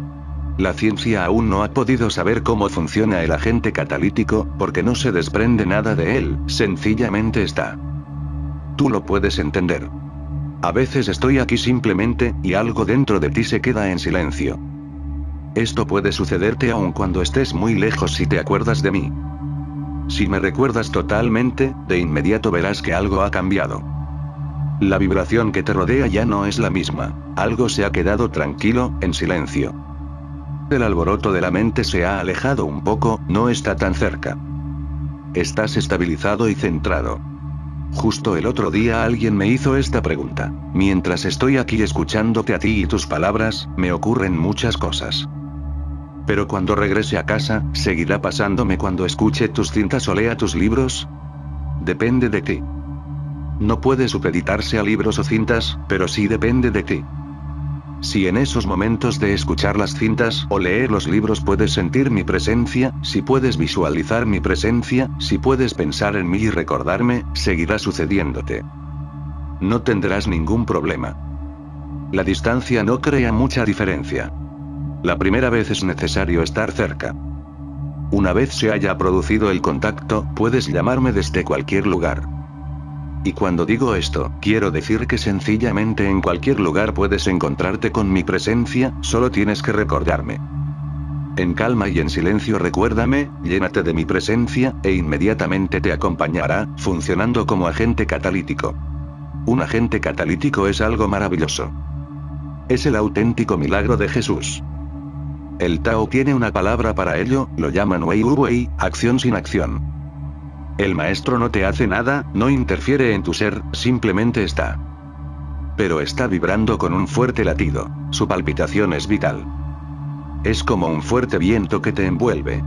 La ciencia aún no ha podido saber cómo funciona el agente catalítico, porque no se desprende nada de él, sencillamente está. Tú lo puedes entender. A veces estoy aquí simplemente, y algo dentro de ti se queda en silencio. Esto puede sucederte aun cuando estés muy lejos si te acuerdas de mí. Si me recuerdas totalmente, de inmediato verás que algo ha cambiado. La vibración que te rodea ya no es la misma, algo se ha quedado tranquilo, en silencio. El alboroto de la mente se ha alejado un poco, no está tan cerca. Estás estabilizado y centrado. Justo el otro día alguien me hizo esta pregunta. Mientras estoy aquí escuchándote a ti y tus palabras, me ocurren muchas cosas. Pero cuando regrese a casa, ¿seguirá pasándome cuando escuche tus cintas o lea tus libros? Depende de ti. No puede supeditarse a libros o cintas, pero sí depende de ti. Si en esos momentos de escuchar las cintas o leer los libros puedes sentir mi presencia, si puedes visualizar mi presencia, si puedes pensar en mí y recordarme, seguirá sucediéndote. No tendrás ningún problema. La distancia no crea mucha diferencia. La primera vez es necesario estar cerca. Una vez se haya producido el contacto, puedes llamarme desde cualquier lugar. Y cuando digo esto, quiero decir que sencillamente en cualquier lugar puedes encontrarte con mi presencia, solo tienes que recordarme. En calma y en silencio recuérdame, llénate de mi presencia, e inmediatamente te acompañará, funcionando como agente catalítico. Un agente catalítico es algo maravilloso. Es el auténtico milagro de Jesús. El Tao tiene una palabra para ello, lo llaman Wei Wu Wei, acción sin acción. El maestro no te hace nada, no interfiere en tu ser, simplemente está. Pero está vibrando con un fuerte latido, su palpitación es vital. Es como un fuerte viento que te envuelve.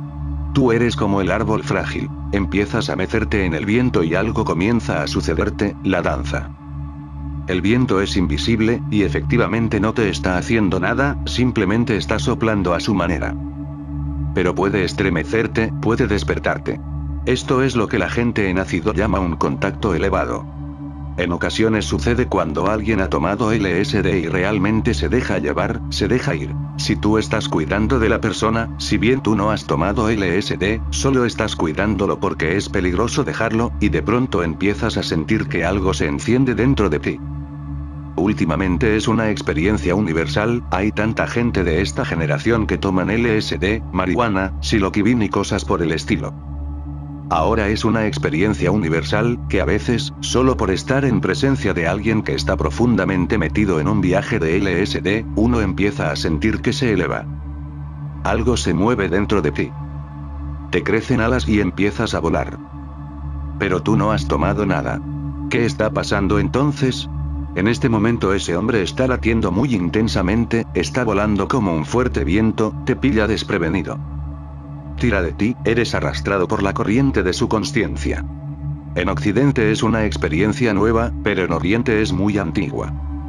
Tú eres como el árbol frágil, empiezas a mecerte en el viento y algo comienza a sucederte, la danza. El viento es invisible, y efectivamente no te está haciendo nada, simplemente está soplando a su manera. Pero puede estremecerte, puede despertarte. Esto es lo que la gente en ácido llama un contacto elevado. En ocasiones sucede cuando alguien ha tomado L S D y realmente se deja llevar, se deja ir. Si tú estás cuidando de la persona, si bien tú no has tomado L S D, solo estás cuidándolo porque es peligroso dejarlo, y de pronto empiezas a sentir que algo se enciende dentro de ti. Últimamente es una experiencia universal, hay tanta gente de esta generación que toman L S D, marihuana, psilocibin y cosas por el estilo. Ahora es una experiencia universal, que a veces, solo por estar en presencia de alguien que está profundamente metido en un viaje de L S D, uno empieza a sentir que se eleva. Algo se mueve dentro de ti. Te crecen alas y empiezas a volar. Pero tú no has tomado nada. ¿Qué está pasando entonces? En este momento ese hombre está latiendo muy intensamente, está volando como un fuerte viento, te pilla desprevenido. Tira de ti, eres arrastrado por la corriente de su consciencia. En Occidente es una experiencia nueva, pero en Oriente es muy antigua.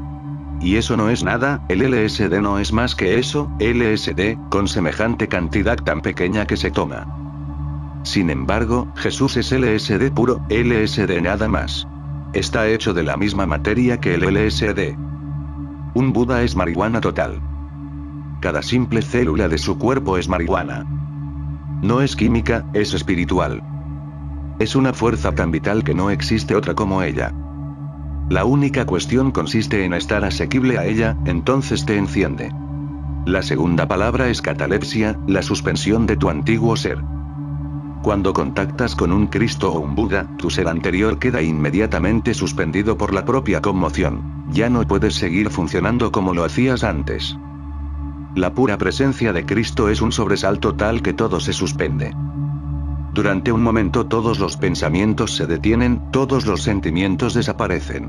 Y eso no es nada, el L S D no es más que eso, L S D, con semejante cantidad tan pequeña que se toma. Sin embargo, Jesús es L S D puro, L S D nada más. Está hecho de la misma materia que el L S D. Un Buda es marihuana total. Cada simple célula de su cuerpo es marihuana. No es química, es espiritual. Es una fuerza tan vital que no existe otra como ella. La única cuestión consiste en estar asequible a ella, entonces te enciende. La segunda palabra es catalepsia, la suspensión de tu antiguo ser. Cuando contactas con un Cristo o un Buda, tu ser anterior queda inmediatamente suspendido por la propia conmoción. Ya no puedes seguir funcionando como lo hacías antes. La pura presencia de Cristo es un sobresalto tal que todo se suspende. Durante un momento todos los pensamientos se detienen, todos los sentimientos desaparecen.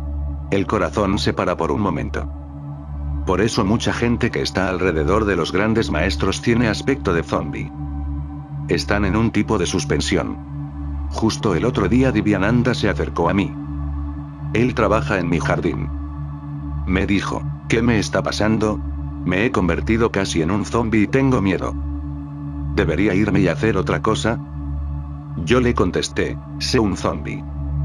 El corazón se para por un momento. Por eso mucha gente que está alrededor de los grandes maestros tiene aspecto de zombie. Están en un tipo de suspensión. Justo el otro día Divyananda se acercó a mí. Él trabaja en mi jardín. Me dijo, ¿qué me está pasando? Me he convertido casi en un zombie y tengo miedo. ¿Debería irme y hacer otra cosa? Yo le contesté, sé un zombie.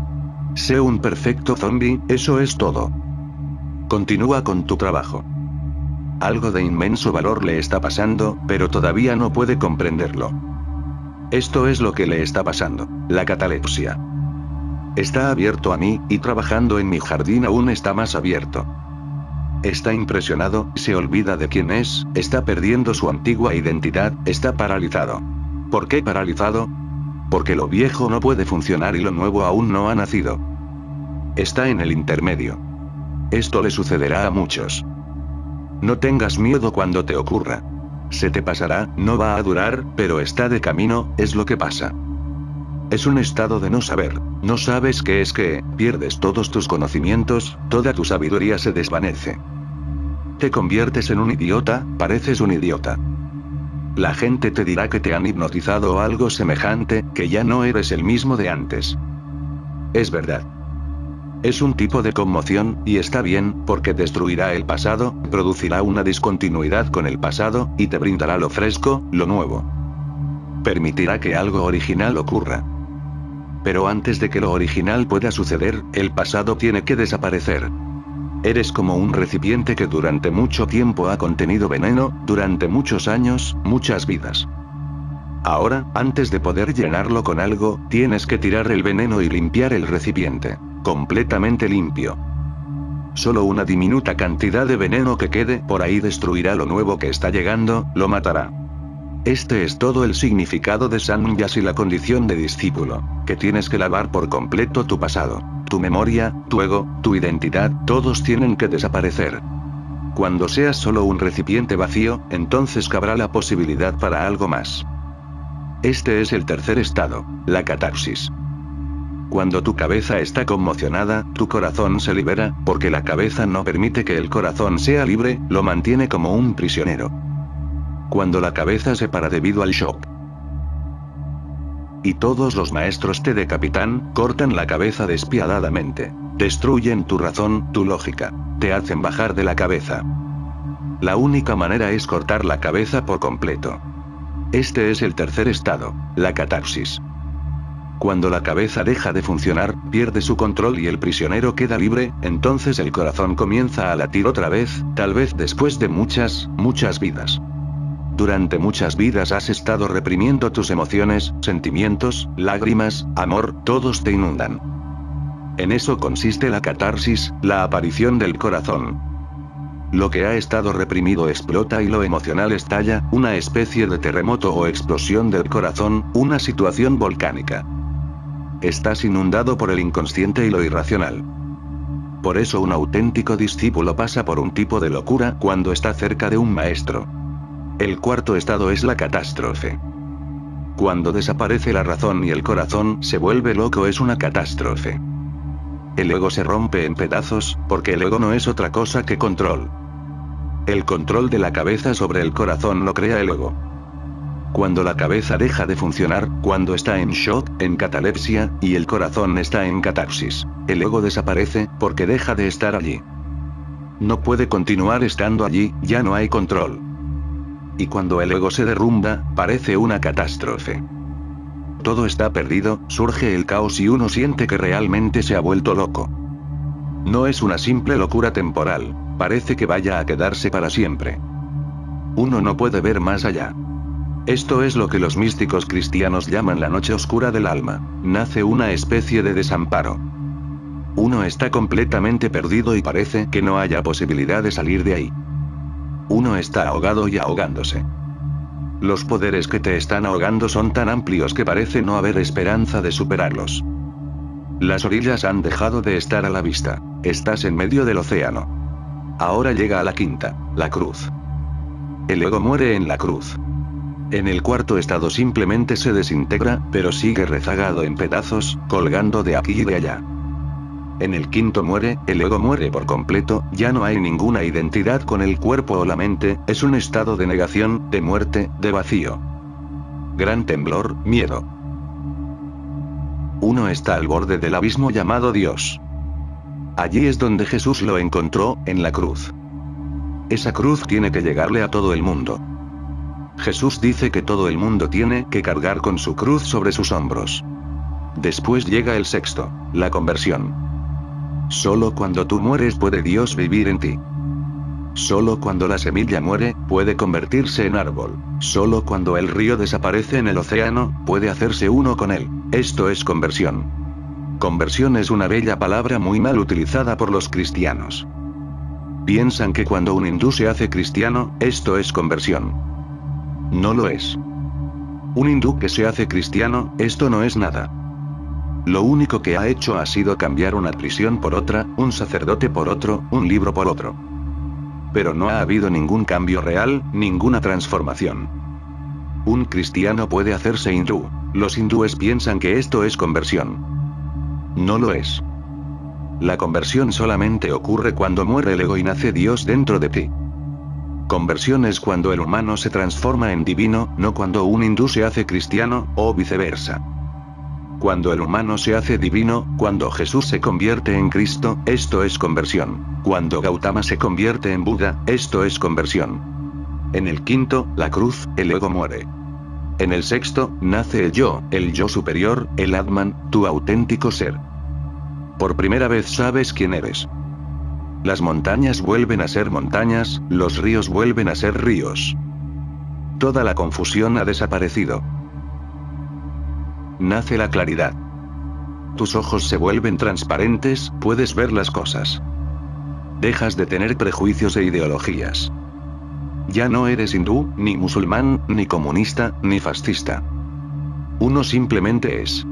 Sé un perfecto zombie, eso es todo. Continúa con tu trabajo. Algo de inmenso valor le está pasando, pero todavía no puede comprenderlo. Esto es lo que le está pasando, la catalepsia. Está abierto a mí, y trabajando en mi jardín aún está más abierto. Está impresionado, se olvida de quién es, está perdiendo su antigua identidad, está paralizado. ¿Por qué paralizado? Porque lo viejo no puede funcionar y lo nuevo aún no ha nacido. Está en el intermedio. Esto le sucederá a muchos. No tengas miedo cuando te ocurra. Se te pasará, no va a durar, pero está de camino, es lo que pasa. Es un estado de no saber, no sabes qué es que, pierdes todos tus conocimientos, toda tu sabiduría se desvanece. Te conviertes en un idiota, pareces un idiota. La gente te dirá que te han hipnotizado o algo semejante, que ya no eres el mismo de antes. Es verdad. Es un tipo de conmoción, y está bien, porque destruirá el pasado, producirá una discontinuidad con el pasado, y te brindará lo fresco, lo nuevo. Permitirá que algo original ocurra. Pero antes de que lo original pueda suceder, el pasado tiene que desaparecer. Eres como un recipiente que durante mucho tiempo ha contenido veneno, durante muchos años, muchas vidas. Ahora, antes de poder llenarlo con algo, tienes que tirar el veneno y limpiar el recipiente. Completamente limpio. Solo una diminuta cantidad de veneno que quede por ahí destruirá lo nuevo que está llegando, lo matará. Este es todo el significado de Sannyas y la condición de discípulo, que tienes que lavar por completo tu pasado, tu memoria, tu ego, tu identidad, todos tienen que desaparecer. Cuando seas solo un recipiente vacío, entonces cabrá la posibilidad para algo más. Este es el tercer estado, la catarsis. Cuando tu cabeza está conmocionada, tu corazón se libera, porque la cabeza no permite que el corazón sea libre, lo mantiene como un prisionero. Cuando la cabeza se para debido al shock. Y todos los maestros te decapitan, cortan la cabeza despiadadamente. Destruyen tu razón, tu lógica. Te hacen bajar de la cabeza. La única manera es cortar la cabeza por completo. Este es el tercer estado, la catarsis. Cuando la cabeza deja de funcionar, pierde su control y el prisionero queda libre, entonces el corazón comienza a latir otra vez, tal vez después de muchas, muchas vidas. Durante muchas vidas has estado reprimiendo tus emociones, sentimientos, lágrimas, amor, todos te inundan. En eso consiste la catarsis, la aparición del corazón. Lo que ha estado reprimido explota y lo emocional estalla, una especie de terremoto o explosión del corazón, una situación volcánica. Estás inundado por el inconsciente y lo irracional. Por eso un auténtico discípulo pasa por un tipo de locura cuando está cerca de un maestro. El cuarto estado es la catástrofe. Cuando desaparece la razón y el corazón se vuelve loco es una catástrofe. El ego se rompe en pedazos, porque el ego no es otra cosa que control. El control de la cabeza sobre el corazón lo crea el ego. Cuando la cabeza deja de funcionar, cuando está en shock, en catalepsia, y el corazón está en catarsis, el ego desaparece, porque deja de estar allí. No puede continuar estando allí, ya no hay control. Y cuando el ego se derrumba, parece una catástrofe. Todo está perdido, surge el caos y uno siente que realmente se ha vuelto loco. No es una simple locura temporal, parece que vaya a quedarse para siempre. Uno no puede ver más allá. Esto es lo que los místicos cristianos llaman la noche oscura del alma. Nace una especie de desamparo. Uno está completamente perdido y parece que no haya posibilidad de salir de ahí. Uno está ahogado y ahogándose. Los poderes que te están ahogando son tan amplios que parece no haber esperanza de superarlos. Las orillas han dejado de estar a la vista. Estás en medio del océano. Ahora llega a la quinta, la cruz. El ego muere en la cruz. En el cuarto estado simplemente se desintegra, pero sigue rezagado en pedazos, colgando de aquí y de allá. En el quinto muere, el ego muere por completo, ya no hay ninguna identidad con el cuerpo o la mente, es un estado de negación, de muerte, de vacío. Gran temblor, miedo. Uno está al borde del abismo llamado Dios. Allí es donde Jesús lo encontró, en la cruz. Esa cruz tiene que llegarle a todo el mundo. Jesús dice que todo el mundo tiene que cargar con su cruz sobre sus hombros. Después llega el sexto, la conversión. Solo cuando tú mueres puede Dios vivir en ti. Solo cuando la semilla muere, puede convertirse en árbol. Solo cuando el río desaparece en el océano, puede hacerse uno con él. Esto es conversión. Conversión es una bella palabra muy mal utilizada por los cristianos. Piensan que cuando un hindú se hace cristiano, esto es conversión. No lo es. Un hindú que se hace cristiano, esto no es nada. Lo único que ha hecho ha sido cambiar una prisión por otra, un sacerdote por otro, un libro por otro. Pero no ha habido ningún cambio real, ninguna transformación. Un cristiano puede hacerse hindú. Los hindúes piensan que esto es conversión. No lo es. La conversión solamente ocurre cuando muere el ego y nace Dios dentro de ti. Conversión es cuando el humano se transforma en divino, no cuando un hindú se hace cristiano, o viceversa. Cuando el humano se hace divino, cuando Jesús se convierte en Cristo, esto es conversión. Cuando Gautama se convierte en Buda, esto es conversión. En el quinto, la cruz, el ego muere. En el sexto, nace el yo, el yo superior, el Atman, tu auténtico ser. Por primera vez sabes quién eres. Las montañas vuelven a ser montañas, los ríos vuelven a ser ríos. Toda la confusión ha desaparecido. Nace la claridad. Tus ojos se vuelven transparentes, puedes ver las cosas. Dejas de tener prejuicios e ideologías. Ya no eres hindú, ni musulmán, ni comunista, ni fascista. Uno simplemente es.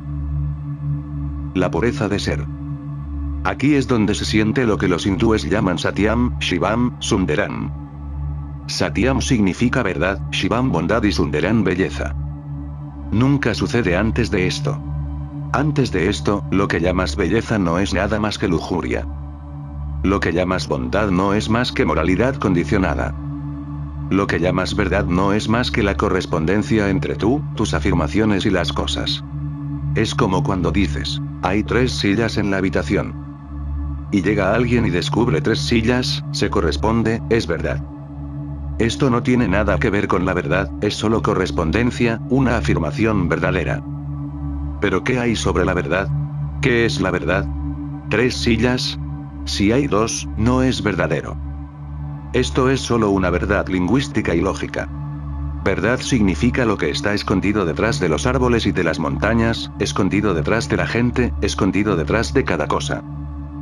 La pureza de ser. Aquí es donde se siente lo que los hindúes llaman Satyam, Shivam, Sundaram. Satyam significa verdad, Shivam bondad y Sundaram belleza. Nunca sucede antes de esto. Antes de esto, lo que llamas belleza no es nada más que lujuria. Lo que llamas bondad no es más que moralidad condicionada. Lo que llamas verdad no es más que la correspondencia entre tú, tus afirmaciones y las cosas. Es como cuando dices, hay tres sillas en la habitación. Y llega alguien y descubre tres sillas, se corresponde, es verdad. Esto no tiene nada que ver con la verdad, es solo correspondencia, una afirmación verdadera. ¿Pero qué hay sobre la verdad? ¿Qué es la verdad? ¿Tres sillas? Si hay dos, no es verdadero. Esto es solo una verdad lingüística y lógica. Verdad significa lo que está escondido detrás de los árboles y de las montañas, escondido detrás de la gente, escondido detrás de cada cosa.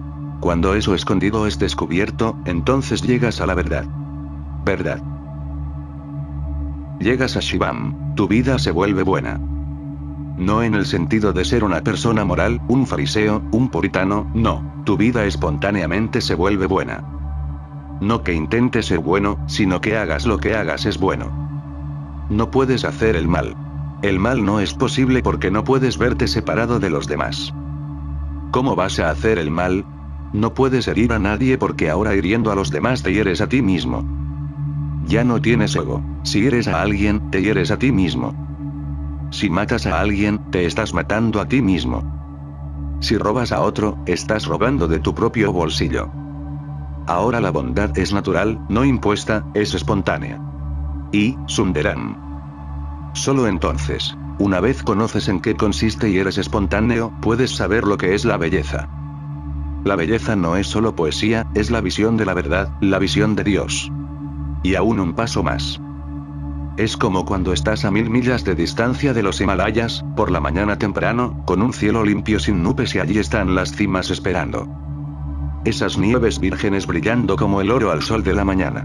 Cuando eso escondido es descubierto, entonces llegas a la verdad. Verdad. Llegas a Shivam, tu vida se vuelve buena. No en el sentido de ser una persona moral, un fariseo, un puritano, no, tu vida espontáneamente se vuelve buena. No que intentes ser bueno, sino que hagas lo que hagas es bueno. No puedes hacer el mal. El mal no es posible porque no puedes verte separado de los demás. ¿Cómo vas a hacer el mal? No puedes herir a nadie porque ahora hiriendo a los demás te hieres a ti mismo. Ya no tienes ego. Si hieres a alguien, te hieres a ti mismo. Si matas a alguien, te estás matando a ti mismo. Si robas a otro, estás robando de tu propio bolsillo. Ahora la bondad es natural, no impuesta, es espontánea. Y, Sundaram. Solo entonces, una vez conoces en qué consiste y eres espontáneo, puedes saber lo que es la belleza. La belleza no es solo poesía, es la visión de la verdad, la visión de Dios. Y aún un paso más. Es como cuando estás a mil millas de distancia de los Himalayas, por la mañana temprano, con un cielo limpio sin nubes y allí están las cimas esperando. Esas nieves vírgenes brillando como el oro al sol de la mañana.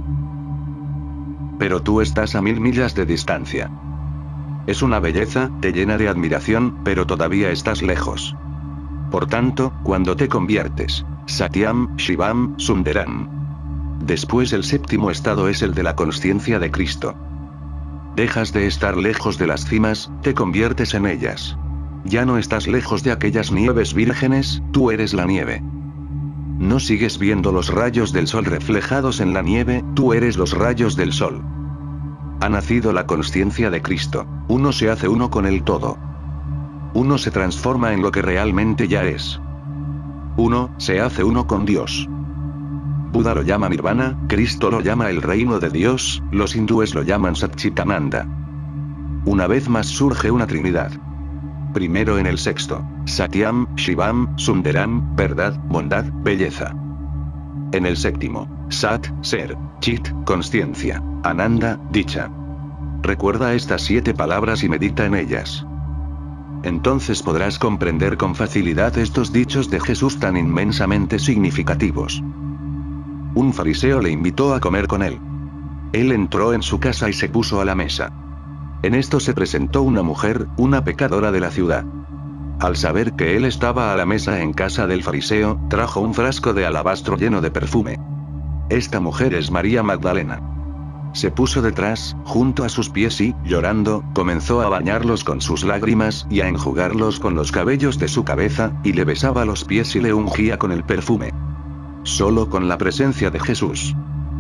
Pero tú estás a mil millas de distancia. Es una belleza, te llena de admiración, pero todavía estás lejos. Por tanto, cuando te conviertes, Satyam, Shivam, Sundaram. Después el séptimo estado es el de la consciencia de Cristo. Dejas de estar lejos de las cimas, te conviertes en ellas. Ya no estás lejos de aquellas nieves vírgenes, tú eres la nieve. No sigues viendo los rayos del sol reflejados en la nieve, tú eres los rayos del sol. Ha nacido la consciencia de Cristo. Uno se hace uno con el todo. Uno se transforma en lo que realmente ya es. Uno se hace uno con Dios. Buda lo llama Nirvana, Cristo lo llama el reino de Dios, los hindúes lo llaman Satchitananda. Una vez más surge una trinidad. Primero en el sexto, Satyam, Shivam, Sundaram, verdad, bondad, belleza. En el séptimo, Sat, ser, Chit, consciencia, Ananda, dicha. Recuerda estas siete palabras y medita en ellas. Entonces podrás comprender con facilidad estos dichos de Jesús tan inmensamente significativos. Un fariseo le invitó a comer con él. Él entró en su casa y se puso a la mesa. En esto se presentó una mujer, una pecadora de la ciudad. Al saber que él estaba a la mesa en casa del fariseo, trajo un frasco de alabastro lleno de perfume. Esta mujer es María Magdalena. Se puso detrás, junto a sus pies y, llorando, comenzó a bañarlos con sus lágrimas y a enjugarlos con los cabellos de su cabeza, y le besaba los pies y le ungía con el perfume. Solo con la presencia de Jesús.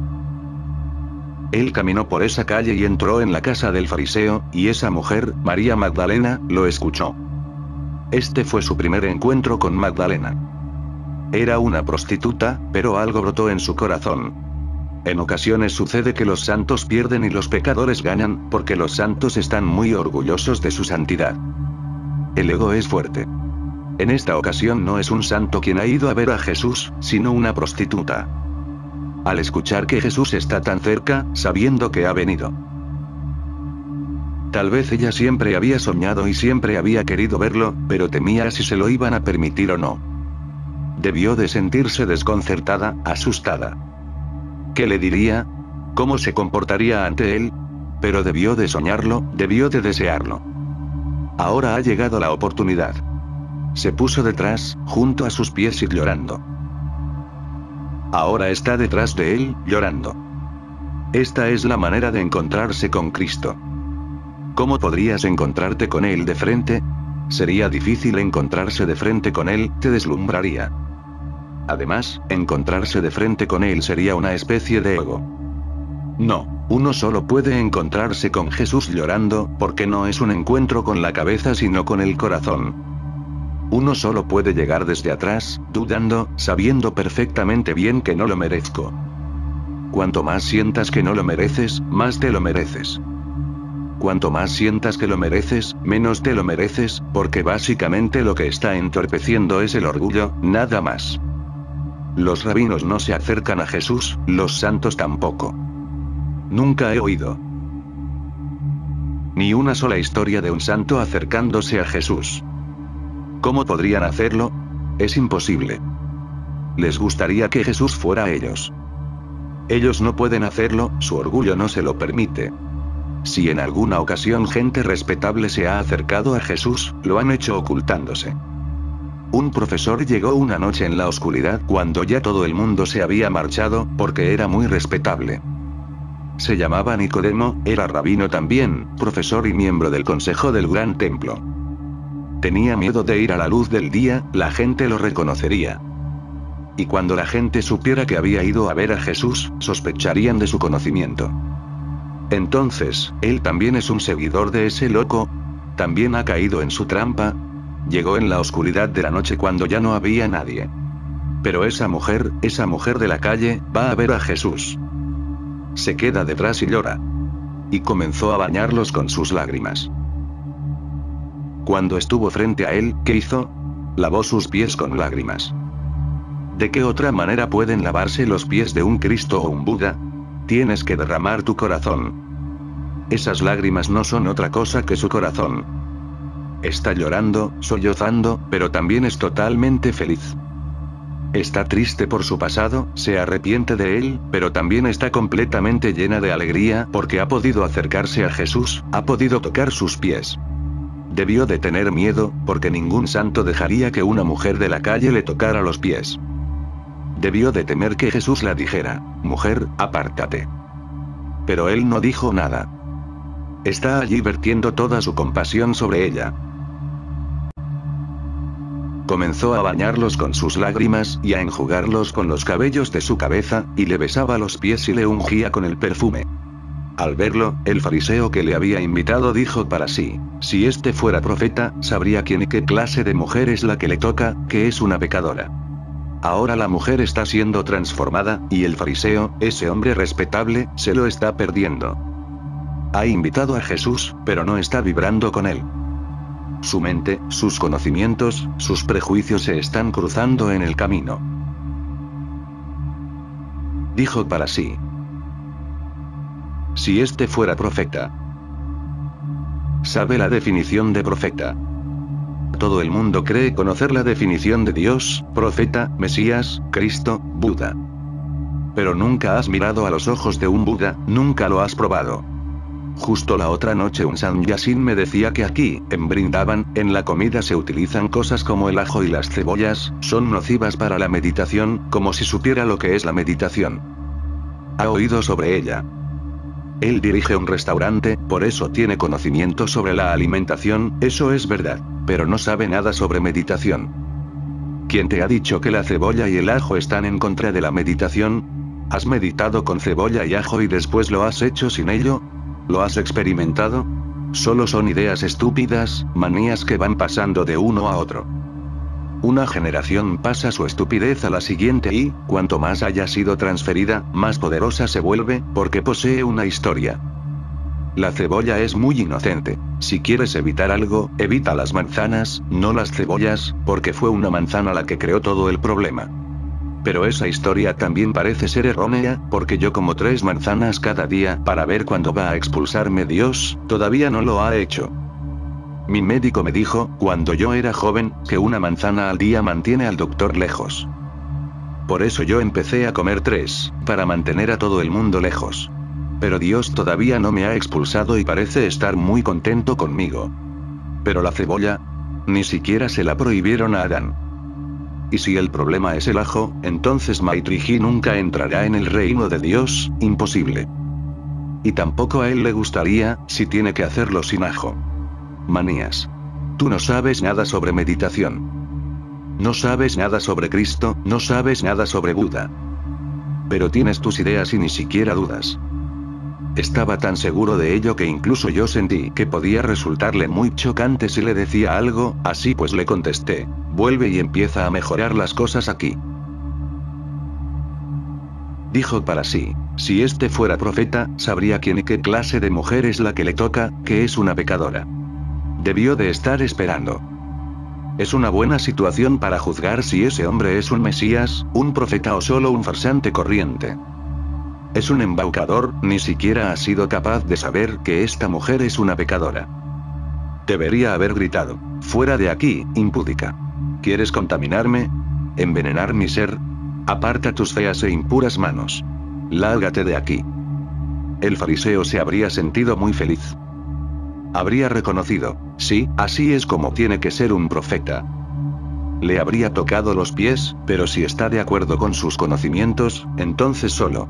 Él caminó por esa calle y entró en la casa del fariseo, y esa mujer, María Magdalena, lo escuchó. Este fue su primer encuentro con Magdalena. Era una prostituta, pero algo brotó en su corazón. En ocasiones sucede que los santos pierden y los pecadores ganan, porque los santos están muy orgullosos de su santidad. El ego es fuerte. En esta ocasión no es un santo quien ha ido a ver a Jesús, sino una prostituta. Al escuchar que Jesús está tan cerca, sabiendo que ha venido. Tal vez ella siempre había soñado y siempre había querido verlo, pero temía si se lo iban a permitir o no. Debió de sentirse desconcertada, asustada. ¿Qué le diría? ¿Cómo se comportaría ante él? Pero debió de soñarlo, debió de desearlo. Ahora ha llegado la oportunidad. Se puso detrás, junto a sus pies y llorando. Ahora está detrás de él, llorando. Esta es la manera de encontrarse con Cristo. ¿Cómo podrías encontrarte con él de frente? Sería difícil encontrarse de frente con él, te deslumbraría. Además, encontrarse de frente con él sería una especie de ego. No, uno solo puede encontrarse con Jesús llorando, porque no es un encuentro con la cabeza sino con el corazón. Uno solo puede llegar desde atrás, dudando, sabiendo perfectamente bien que no lo merezco. Cuanto más sientas que no lo mereces, más te lo mereces. Cuanto más sientas que lo mereces, menos te lo mereces, porque básicamente lo que está entorpeciendo es el orgullo, nada más. Los rabinos no se acercan a Jesús, los santos tampoco. Nunca he oído ni una sola historia de un santo acercándose a Jesús. ¿Cómo podrían hacerlo? Es imposible. Les gustaría que Jesús fuera ellos. Ellos no pueden hacerlo, su orgullo no se lo permite. Si en alguna ocasión gente respetable se ha acercado a Jesús, lo han hecho ocultándose. Un profesor llegó una noche en la oscuridad cuando ya todo el mundo se había marchado, porque era muy respetable. Se llamaba Nicodemo, era rabino también, profesor y miembro del consejo del gran templo. Tenía miedo de ir a la luz del día, la gente lo reconocería. Y cuando la gente supiera que había ido a ver a Jesús, sospecharían de su conocimiento. Entonces, él también es un seguidor de ese loco. También ha caído en su trampa. Llegó en la oscuridad de la noche cuando ya no había nadie. Pero esa mujer, esa mujer de la calle, va a ver a Jesús. Se queda detrás y llora. Y comenzó a bañarlos con sus lágrimas. Cuando estuvo frente a él, ¿qué hizo? Lavó sus pies con lágrimas. ¿De qué otra manera pueden lavarse los pies de un Cristo o un Buda? Tienes que derramar tu corazón. Esas lágrimas no son otra cosa que su corazón. Está llorando, sollozando, pero también es totalmente feliz. Está triste por su pasado, se arrepiente de él, pero también está completamente llena de alegría porque ha podido acercarse a Jesús, ha podido tocar sus pies. Debió de tener miedo, porque ningún santo dejaría que una mujer de la calle le tocara los pies. Debió de temer que Jesús la dijera, mujer, apártate. Pero él no dijo nada. Está allí vertiendo toda su compasión sobre ella. Comenzó a bañarlos con sus lágrimas y a enjugarlos con los cabellos de su cabeza, y le besaba los pies y le ungía con el perfume. Al verlo, el fariseo que le había invitado dijo para sí, si este fuera profeta, sabría quién y qué clase de mujer es la que le toca, que es una pecadora. Ahora la mujer está siendo transformada, y el fariseo, ese hombre respetable, se lo está perdiendo. Ha invitado a Jesús, pero no está vibrando con él. Su mente, sus conocimientos, sus prejuicios se están cruzando en el camino. Dijo para sí. Si este fuera profeta. ¿Sabe la definición de profeta? Todo el mundo cree conocer la definición de Dios, profeta, Mesías, Cristo, Buda. Pero nunca has mirado a los ojos de un Buda, nunca lo has probado. Justo la otra noche un sannyasin me decía que aquí, en Brindavan, en la comida se utilizan cosas como el ajo y las cebollas, son nocivas para la meditación, como si supiera lo que es la meditación. Ha oído sobre ella. Él dirige un restaurante, por eso tiene conocimiento sobre la alimentación, eso es verdad, pero no sabe nada sobre meditación. ¿Quién te ha dicho que la cebolla y el ajo están en contra de la meditación? ¿Has meditado con cebolla y ajo y después lo has hecho sin ello? ¿Lo has experimentado? Solo son ideas estúpidas, manías que van pasando de uno a otro. Una generación pasa su estupidez a la siguiente y, cuanto más haya sido transferida, más poderosa se vuelve, porque posee una historia. La cebolla es muy inocente. Si quieres evitar algo, evita las manzanas, no las cebollas, porque fue una manzana la que creó todo el problema. Pero esa historia también parece ser errónea, porque yo como tres manzanas cada día para ver cuándo va a expulsarme Dios, todavía no lo ha hecho. Mi médico me dijo, cuando yo era joven, que una manzana al día mantiene al doctor lejos. Por eso yo empecé a comer tres, para mantener a todo el mundo lejos. Pero Dios todavía no me ha expulsado y parece estar muy contento conmigo. Pero la cebolla, ni siquiera se la prohibieron a Adán. Y si el problema es el ajo, entonces Maitriji nunca entrará en el reino de Dios, imposible. Y tampoco a él le gustaría, si tiene que hacerlo sin ajo. Manías. Tú no sabes nada sobre meditación. No sabes nada sobre Cristo, no sabes nada sobre Buda. Pero tienes tus ideas y ni siquiera dudas. Estaba tan seguro de ello que incluso yo sentí que podía resultarle muy chocante si le decía algo, así pues le contesté, vuelve y empieza a mejorar las cosas aquí. Dijo para sí, si este fuera profeta, sabría quién y qué clase de mujer es la que le toca, que es una pecadora. Debió de estar esperando. Es una buena situación para juzgar si ese hombre es un mesías, un profeta o solo un farsante corriente. Es un embaucador, ni siquiera ha sido capaz de saber que esta mujer es una pecadora. Debería haber gritado, fuera de aquí, impúdica. ¿Quieres contaminarme? ¿Envenenar mi ser? Aparta tus feas e impuras manos. Lárgate de aquí. El fariseo se habría sentido muy feliz. Habría reconocido, sí, así es como tiene que ser un profeta. Le habría tocado los pies, pero si está de acuerdo con sus conocimientos, entonces solo.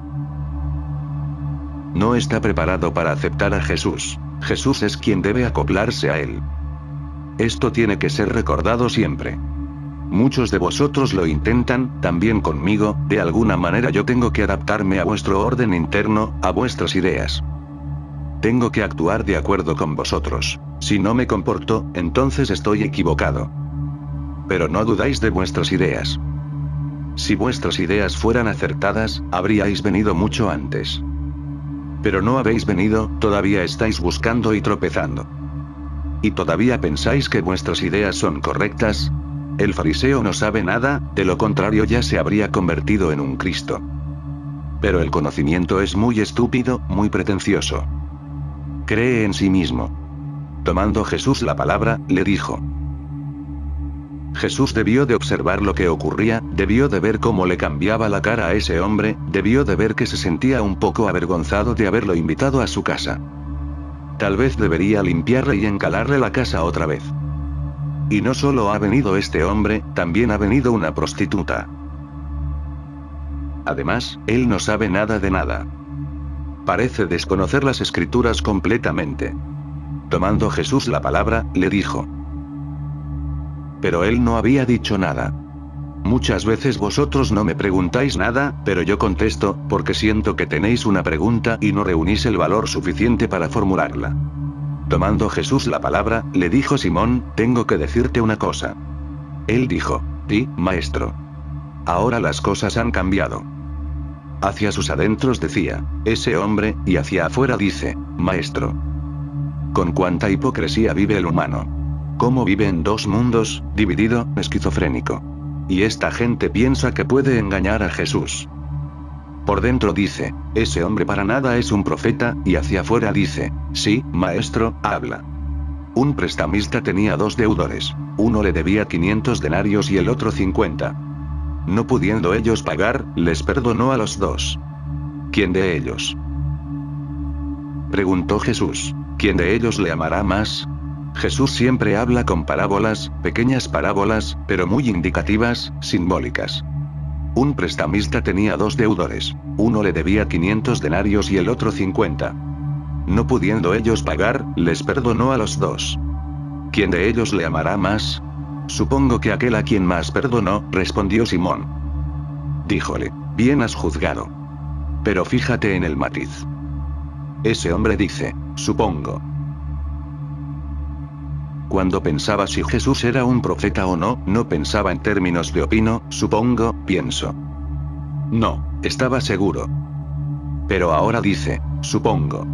No está preparado para aceptar a Jesús. Jesús es quien debe acoplarse a él. Esto tiene que ser recordado siempre. Muchos de vosotros lo intentan, también conmigo, de alguna manera yo tengo que adaptarme a vuestro orden interno, a vuestras ideas. Tengo que actuar de acuerdo con vosotros. Si no me comporto, entonces estoy equivocado. Pero no dudáis de vuestras ideas. Si vuestras ideas fueran acertadas, habríais venido mucho antes. Pero no habéis venido, todavía estáis buscando y tropezando. ¿Y todavía pensáis que vuestras ideas son correctas? El fariseo no sabe nada, de lo contrario ya se habría convertido en un Cristo. Pero el conocimiento es muy estúpido, muy pretencioso. Cree en sí mismo. Tomando Jesús la palabra, le dijo. Jesús debió de observar lo que ocurría, debió de ver cómo le cambiaba la cara a ese hombre, debió de ver que se sentía un poco avergonzado de haberlo invitado a su casa. Tal vez debería limpiarle y encalarle la casa otra vez. Y no solo ha venido este hombre, también ha venido una prostituta. Además, él no sabe nada de nada. Parece desconocer las escrituras completamente. Tomando Jesús la palabra, le dijo. Pero él no había dicho nada. Muchas veces vosotros no me preguntáis nada, pero yo contesto, porque siento que tenéis una pregunta y no reunís el valor suficiente para formularla. Tomando Jesús la palabra, le dijo Simón, tengo que decirte una cosa. Él dijo, sí, maestro. Ahora las cosas han cambiado. Hacia sus adentros decía, ese hombre, y hacia afuera dice, maestro. Con cuánta hipocresía vive el humano. Cómo vive en dos mundos, dividido, esquizofrénico. Y esta gente piensa que puede engañar a Jesús. Por dentro dice, ese hombre para nada es un profeta, y hacia afuera dice, sí, maestro, habla. Un prestamista tenía dos deudores. Uno le debía quinientos denarios y el otro cincuenta. No pudiendo ellos pagar, les perdonó a los dos. ¿Quién de ellos? Preguntó Jesús. ¿Quién de ellos le amará más? Jesús siempre habla con parábolas, pequeñas parábolas, pero muy indicativas, simbólicas. Un prestamista tenía dos deudores. Uno le debía quinientos denarios y el otro cincuenta. No pudiendo ellos pagar, les perdonó a los dos. ¿Quién de ellos le amará más? Supongo que aquel a quien más perdonó, respondió Simón. Díjole, bien has juzgado. Pero fíjate en el matiz. Ese hombre dice, supongo. Cuando pensaba si Jesús era un profeta o no, no pensaba en términos de opino, supongo, pienso. No, estaba seguro. Pero ahora dice, supongo.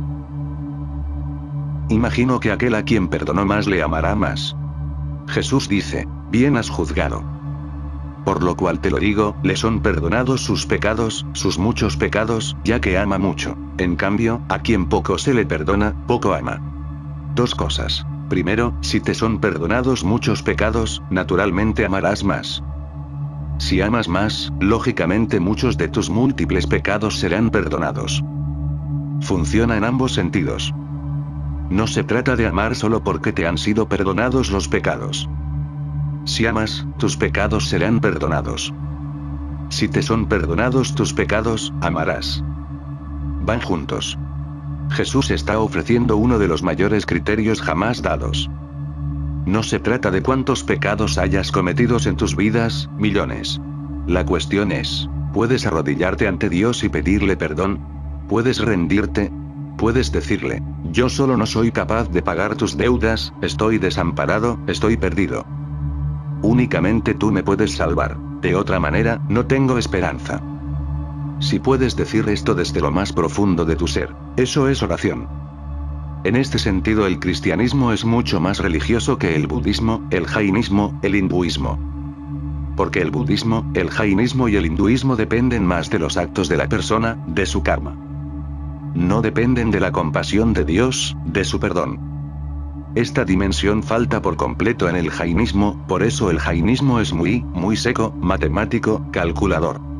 Imagino que aquel a quien perdonó más le amará más. Jesús dice, bien has juzgado. Por lo cual te lo digo, le son perdonados sus pecados, sus muchos pecados, ya que ama mucho. En cambio, a quien poco se le perdona, poco ama. Dos cosas. Primero, si te son perdonados muchos pecados, naturalmente amarás más. Si amas más, lógicamente muchos de tus múltiples pecados serán perdonados. Funciona en ambos sentidos. No se trata de amar solo porque te han sido perdonados los pecados. Si amas, tus pecados serán perdonados. Si te son perdonados tus pecados, amarás. Van juntos. Jesús está ofreciendo uno de los mayores criterios jamás dados. No se trata de cuántos pecados hayas cometidos en tus vidas, millones. La cuestión es, ¿puedes arrodillarte ante Dios y pedirle perdón? ¿Puedes rendirte? ¿Puedes decirle, yo solo no soy capaz de pagar tus deudas, estoy desamparado, estoy perdido? Únicamente tú me puedes salvar, de otra manera, no tengo esperanza. Si puedes decir esto desde lo más profundo de tu ser, eso es oración. En este sentido el cristianismo es mucho más religioso que el budismo, el jainismo, el hinduismo. Porque el budismo, el jainismo y el hinduismo dependen más de los actos de la persona, de su karma. No dependen de la compasión de Dios, de su perdón. Esta dimensión falta por completo en el jainismo, por eso el jainismo es muy, muy seco, matemático, calculador.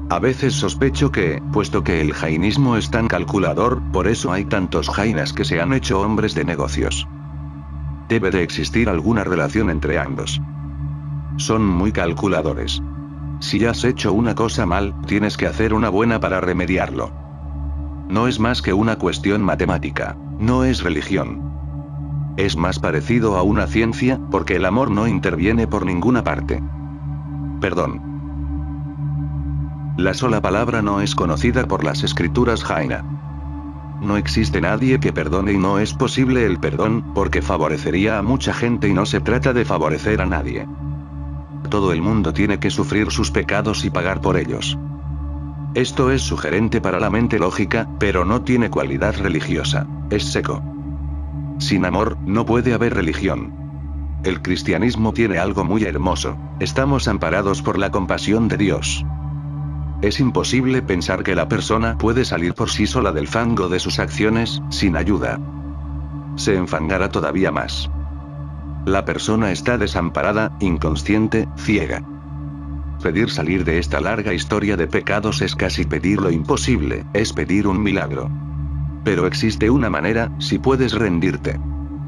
A veces sospecho que, puesto que el jainismo es tan calculador, por eso hay tantos jainas que se han hecho hombres de negocios. Debe de existir alguna relación entre ambos. Son muy calculadores. Si has hecho una cosa mal, tienes que hacer una buena para remediarlo. No es más que una cuestión matemática. No es religión. Es más parecido a una ciencia, porque el amor no interviene por ninguna parte. Perdón. La sola palabra no es conocida por las escrituras jaina. No existe nadie que perdone y no es posible el perdón, porque favorecería a mucha gente y no se trata de favorecer a nadie. Todo el mundo tiene que sufrir sus pecados y pagar por ellos. Esto es sugerente para la mente lógica, pero no tiene cualidad religiosa. Es seco. Sin amor, no puede haber religión. El cristianismo tiene algo muy hermoso. Estamos amparados por la compasión de Dios. Es imposible pensar que la persona puede salir por sí sola del fango de sus acciones, sin ayuda. Se enfangará todavía más. La persona está desamparada, inconsciente, ciega. Pedir salir de esta larga historia de pecados es casi pedir lo imposible, es pedir un milagro. Pero existe una manera, si puedes rendirte.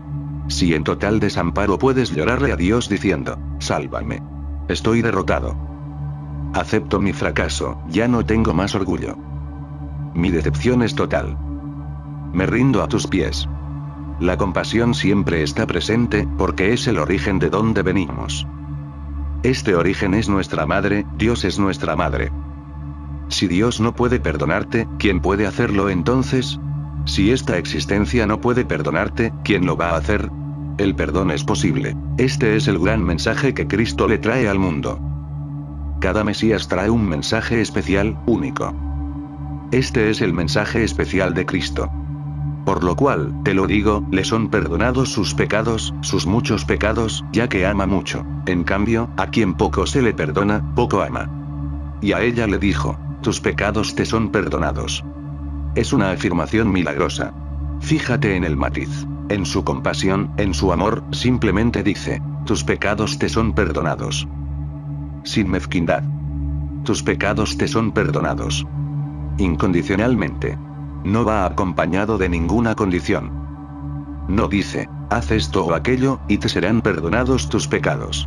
Si en total desamparo puedes llorarle a Dios diciendo, sálvame. Estoy derrotado. Acepto mi fracaso, ya no tengo más orgullo. Mi decepción es total. Me rindo a tus pies. La compasión siempre está presente, porque es el origen de donde venimos. Este origen es nuestra madre, Dios es nuestra madre. Si Dios no puede perdonarte, ¿quién puede hacerlo entonces? Si esta existencia no puede perdonarte, ¿quién lo va a hacer? El perdón es posible. Este es el gran mensaje que Cristo le trae al mundo. Cada Mesías trae un mensaje especial, único. Este es el mensaje especial de Cristo. Por lo cual, te lo digo, le son perdonados sus pecados, sus muchos pecados, ya que ama mucho. En cambio, a quien poco se le perdona, poco ama. Y a ella le dijo, tus pecados te son perdonados. Es una afirmación milagrosa. Fíjate en el matiz. En su compasión, en su amor, simplemente dice, tus pecados te son perdonados. Sin mezquindad. Tus pecados te son perdonados. Incondicionalmente. No va acompañado de ninguna condición. No dice, haz esto o aquello, y te serán perdonados tus pecados.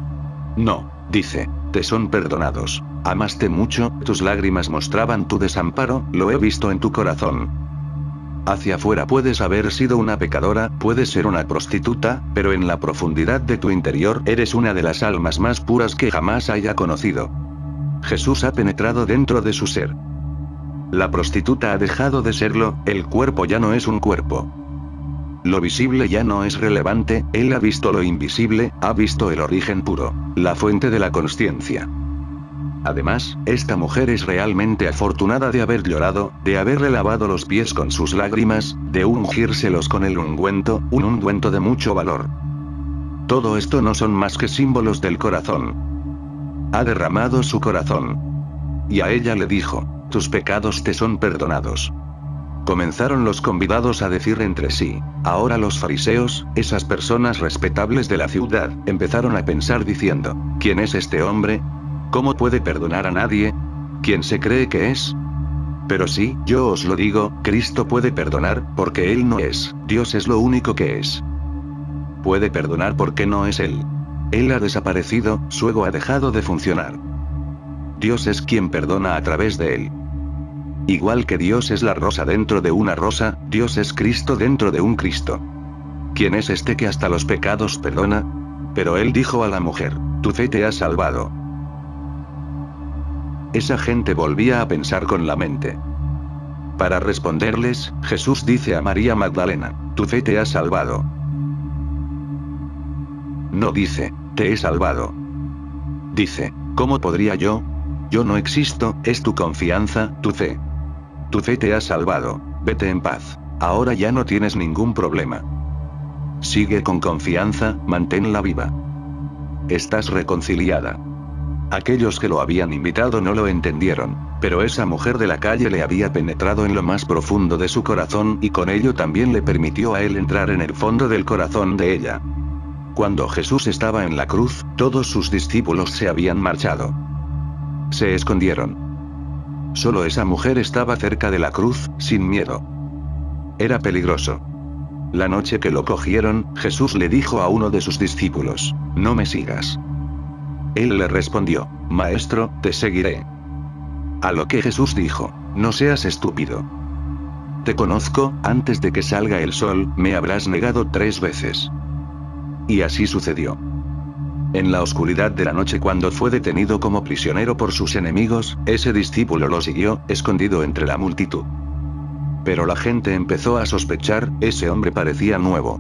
No, dice, te son perdonados. Amaste mucho, tus lágrimas mostraban tu desamparo, lo he visto en tu corazón. Hacia afuera puedes haber sido una pecadora, puedes ser una prostituta, pero en la profundidad de tu interior eres una de las almas más puras que jamás haya conocido. Jesús ha penetrado dentro de su ser. La prostituta ha dejado de serlo, el cuerpo ya no es un cuerpo. Lo visible ya no es relevante, él ha visto lo invisible, ha visto el origen puro, la fuente de la consciencia. Además, esta mujer es realmente afortunada de haber llorado, de haberle lavado los pies con sus lágrimas, de ungírselos con el ungüento, un ungüento de mucho valor. Todo esto no son más que símbolos del corazón. Ha derramado su corazón. Y a ella le dijo, tus pecados te son perdonados. Comenzaron los convidados a decir entre sí. Ahora los fariseos, esas personas respetables de la ciudad, empezaron a pensar diciendo, ¿quién es este hombre? ¿Cómo puede perdonar a nadie? ¿Quién se cree que es? Pero sí, yo os lo digo, Cristo puede perdonar, porque Él no es, Dios es lo único que es. Puede perdonar porque no es Él. Él ha desaparecido, su ego ha dejado de funcionar. Dios es quien perdona a través de Él. Igual que Dios es la rosa dentro de una rosa, Dios es Cristo dentro de un Cristo. ¿Quién es este que hasta los pecados perdona? Pero Él dijo a la mujer, tu fe te ha salvado. Esa gente volvía a pensar con la mente. Para responderles, Jesús dice a María Magdalena, tu fe te ha salvado. No dice, te he salvado. Dice, ¿cómo podría yo? Yo no existo, es tu confianza, tu fe. Tu fe te ha salvado, vete en paz. Ahora ya no tienes ningún problema. Sigue con confianza, manténla viva. Estás reconciliada. Aquellos que lo habían invitado no lo entendieron, pero esa mujer de la calle le había penetrado en lo más profundo de su corazón y con ello también le permitió a él entrar en el fondo del corazón de ella. Cuando Jesús estaba en la cruz, todos sus discípulos se habían marchado. Se escondieron. Solo esa mujer estaba cerca de la cruz, sin miedo. Era peligroso. La noche que lo cogieron, Jesús le dijo a uno de sus discípulos: «No me sigas». Él le respondió: «Maestro, te seguiré». A lo que Jesús dijo: «No seas estúpido. Te conozco, antes de que salga el sol, me habrás negado tres veces». Y así sucedió. En la oscuridad de la noche, cuando fue detenido como prisionero por sus enemigos, ese discípulo lo siguió, escondido entre la multitud. Pero la gente empezó a sospechar, ese hombre parecía nuevo.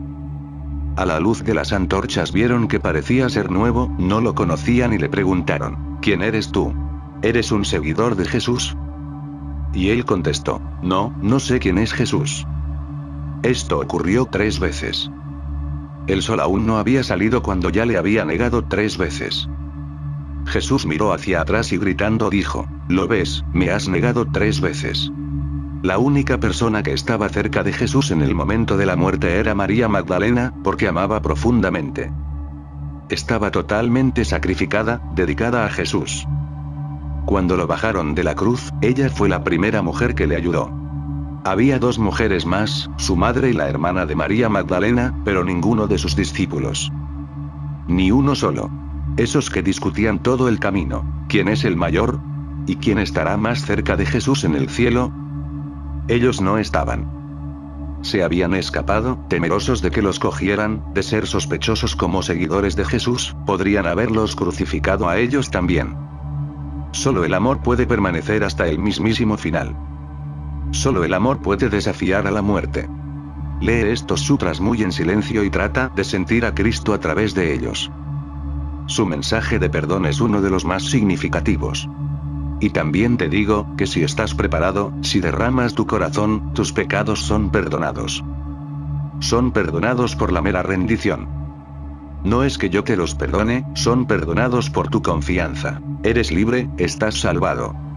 A la luz de las antorchas vieron que parecía ser nuevo, no lo conocían y le preguntaron: «¿Quién eres tú? ¿Eres un seguidor de Jesús?». Y él contestó: «No, no sé quién es Jesús». Esto ocurrió tres veces. El sol aún no había salido cuando ya le había negado tres veces. Jesús miró hacia atrás y gritando dijo: «¿Lo ves? Me has negado tres veces». La única persona que estaba cerca de Jesús en el momento de la muerte era María Magdalena, porque amaba profundamente. Estaba totalmente sacrificada, dedicada a Jesús. Cuando lo bajaron de la cruz, ella fue la primera mujer que le ayudó. Había dos mujeres más, su madre y la hermana de María Magdalena, pero ninguno de sus discípulos. Ni uno solo. Esos que discutían todo el camino: ¿quién es el mayor? ¿Y quién estará más cerca de Jesús en el cielo? Ellos no estaban. Se habían escapado, temerosos de que los cogieran, de ser sospechosos como seguidores de Jesús, podrían haberlos crucificado a ellos también. Solo el amor puede permanecer hasta el mismísimo final. Solo el amor puede desafiar a la muerte. Lee estos sutras muy en silencio y trata de sentir a Cristo a través de ellos. Su mensaje de perdón es uno de los más significativos. Y también te digo, que si estás preparado, si derramas tu corazón, tus pecados son perdonados. Son perdonados por la mera rendición. No es que yo te los perdone, son perdonados por tu confianza. Eres libre, estás salvado.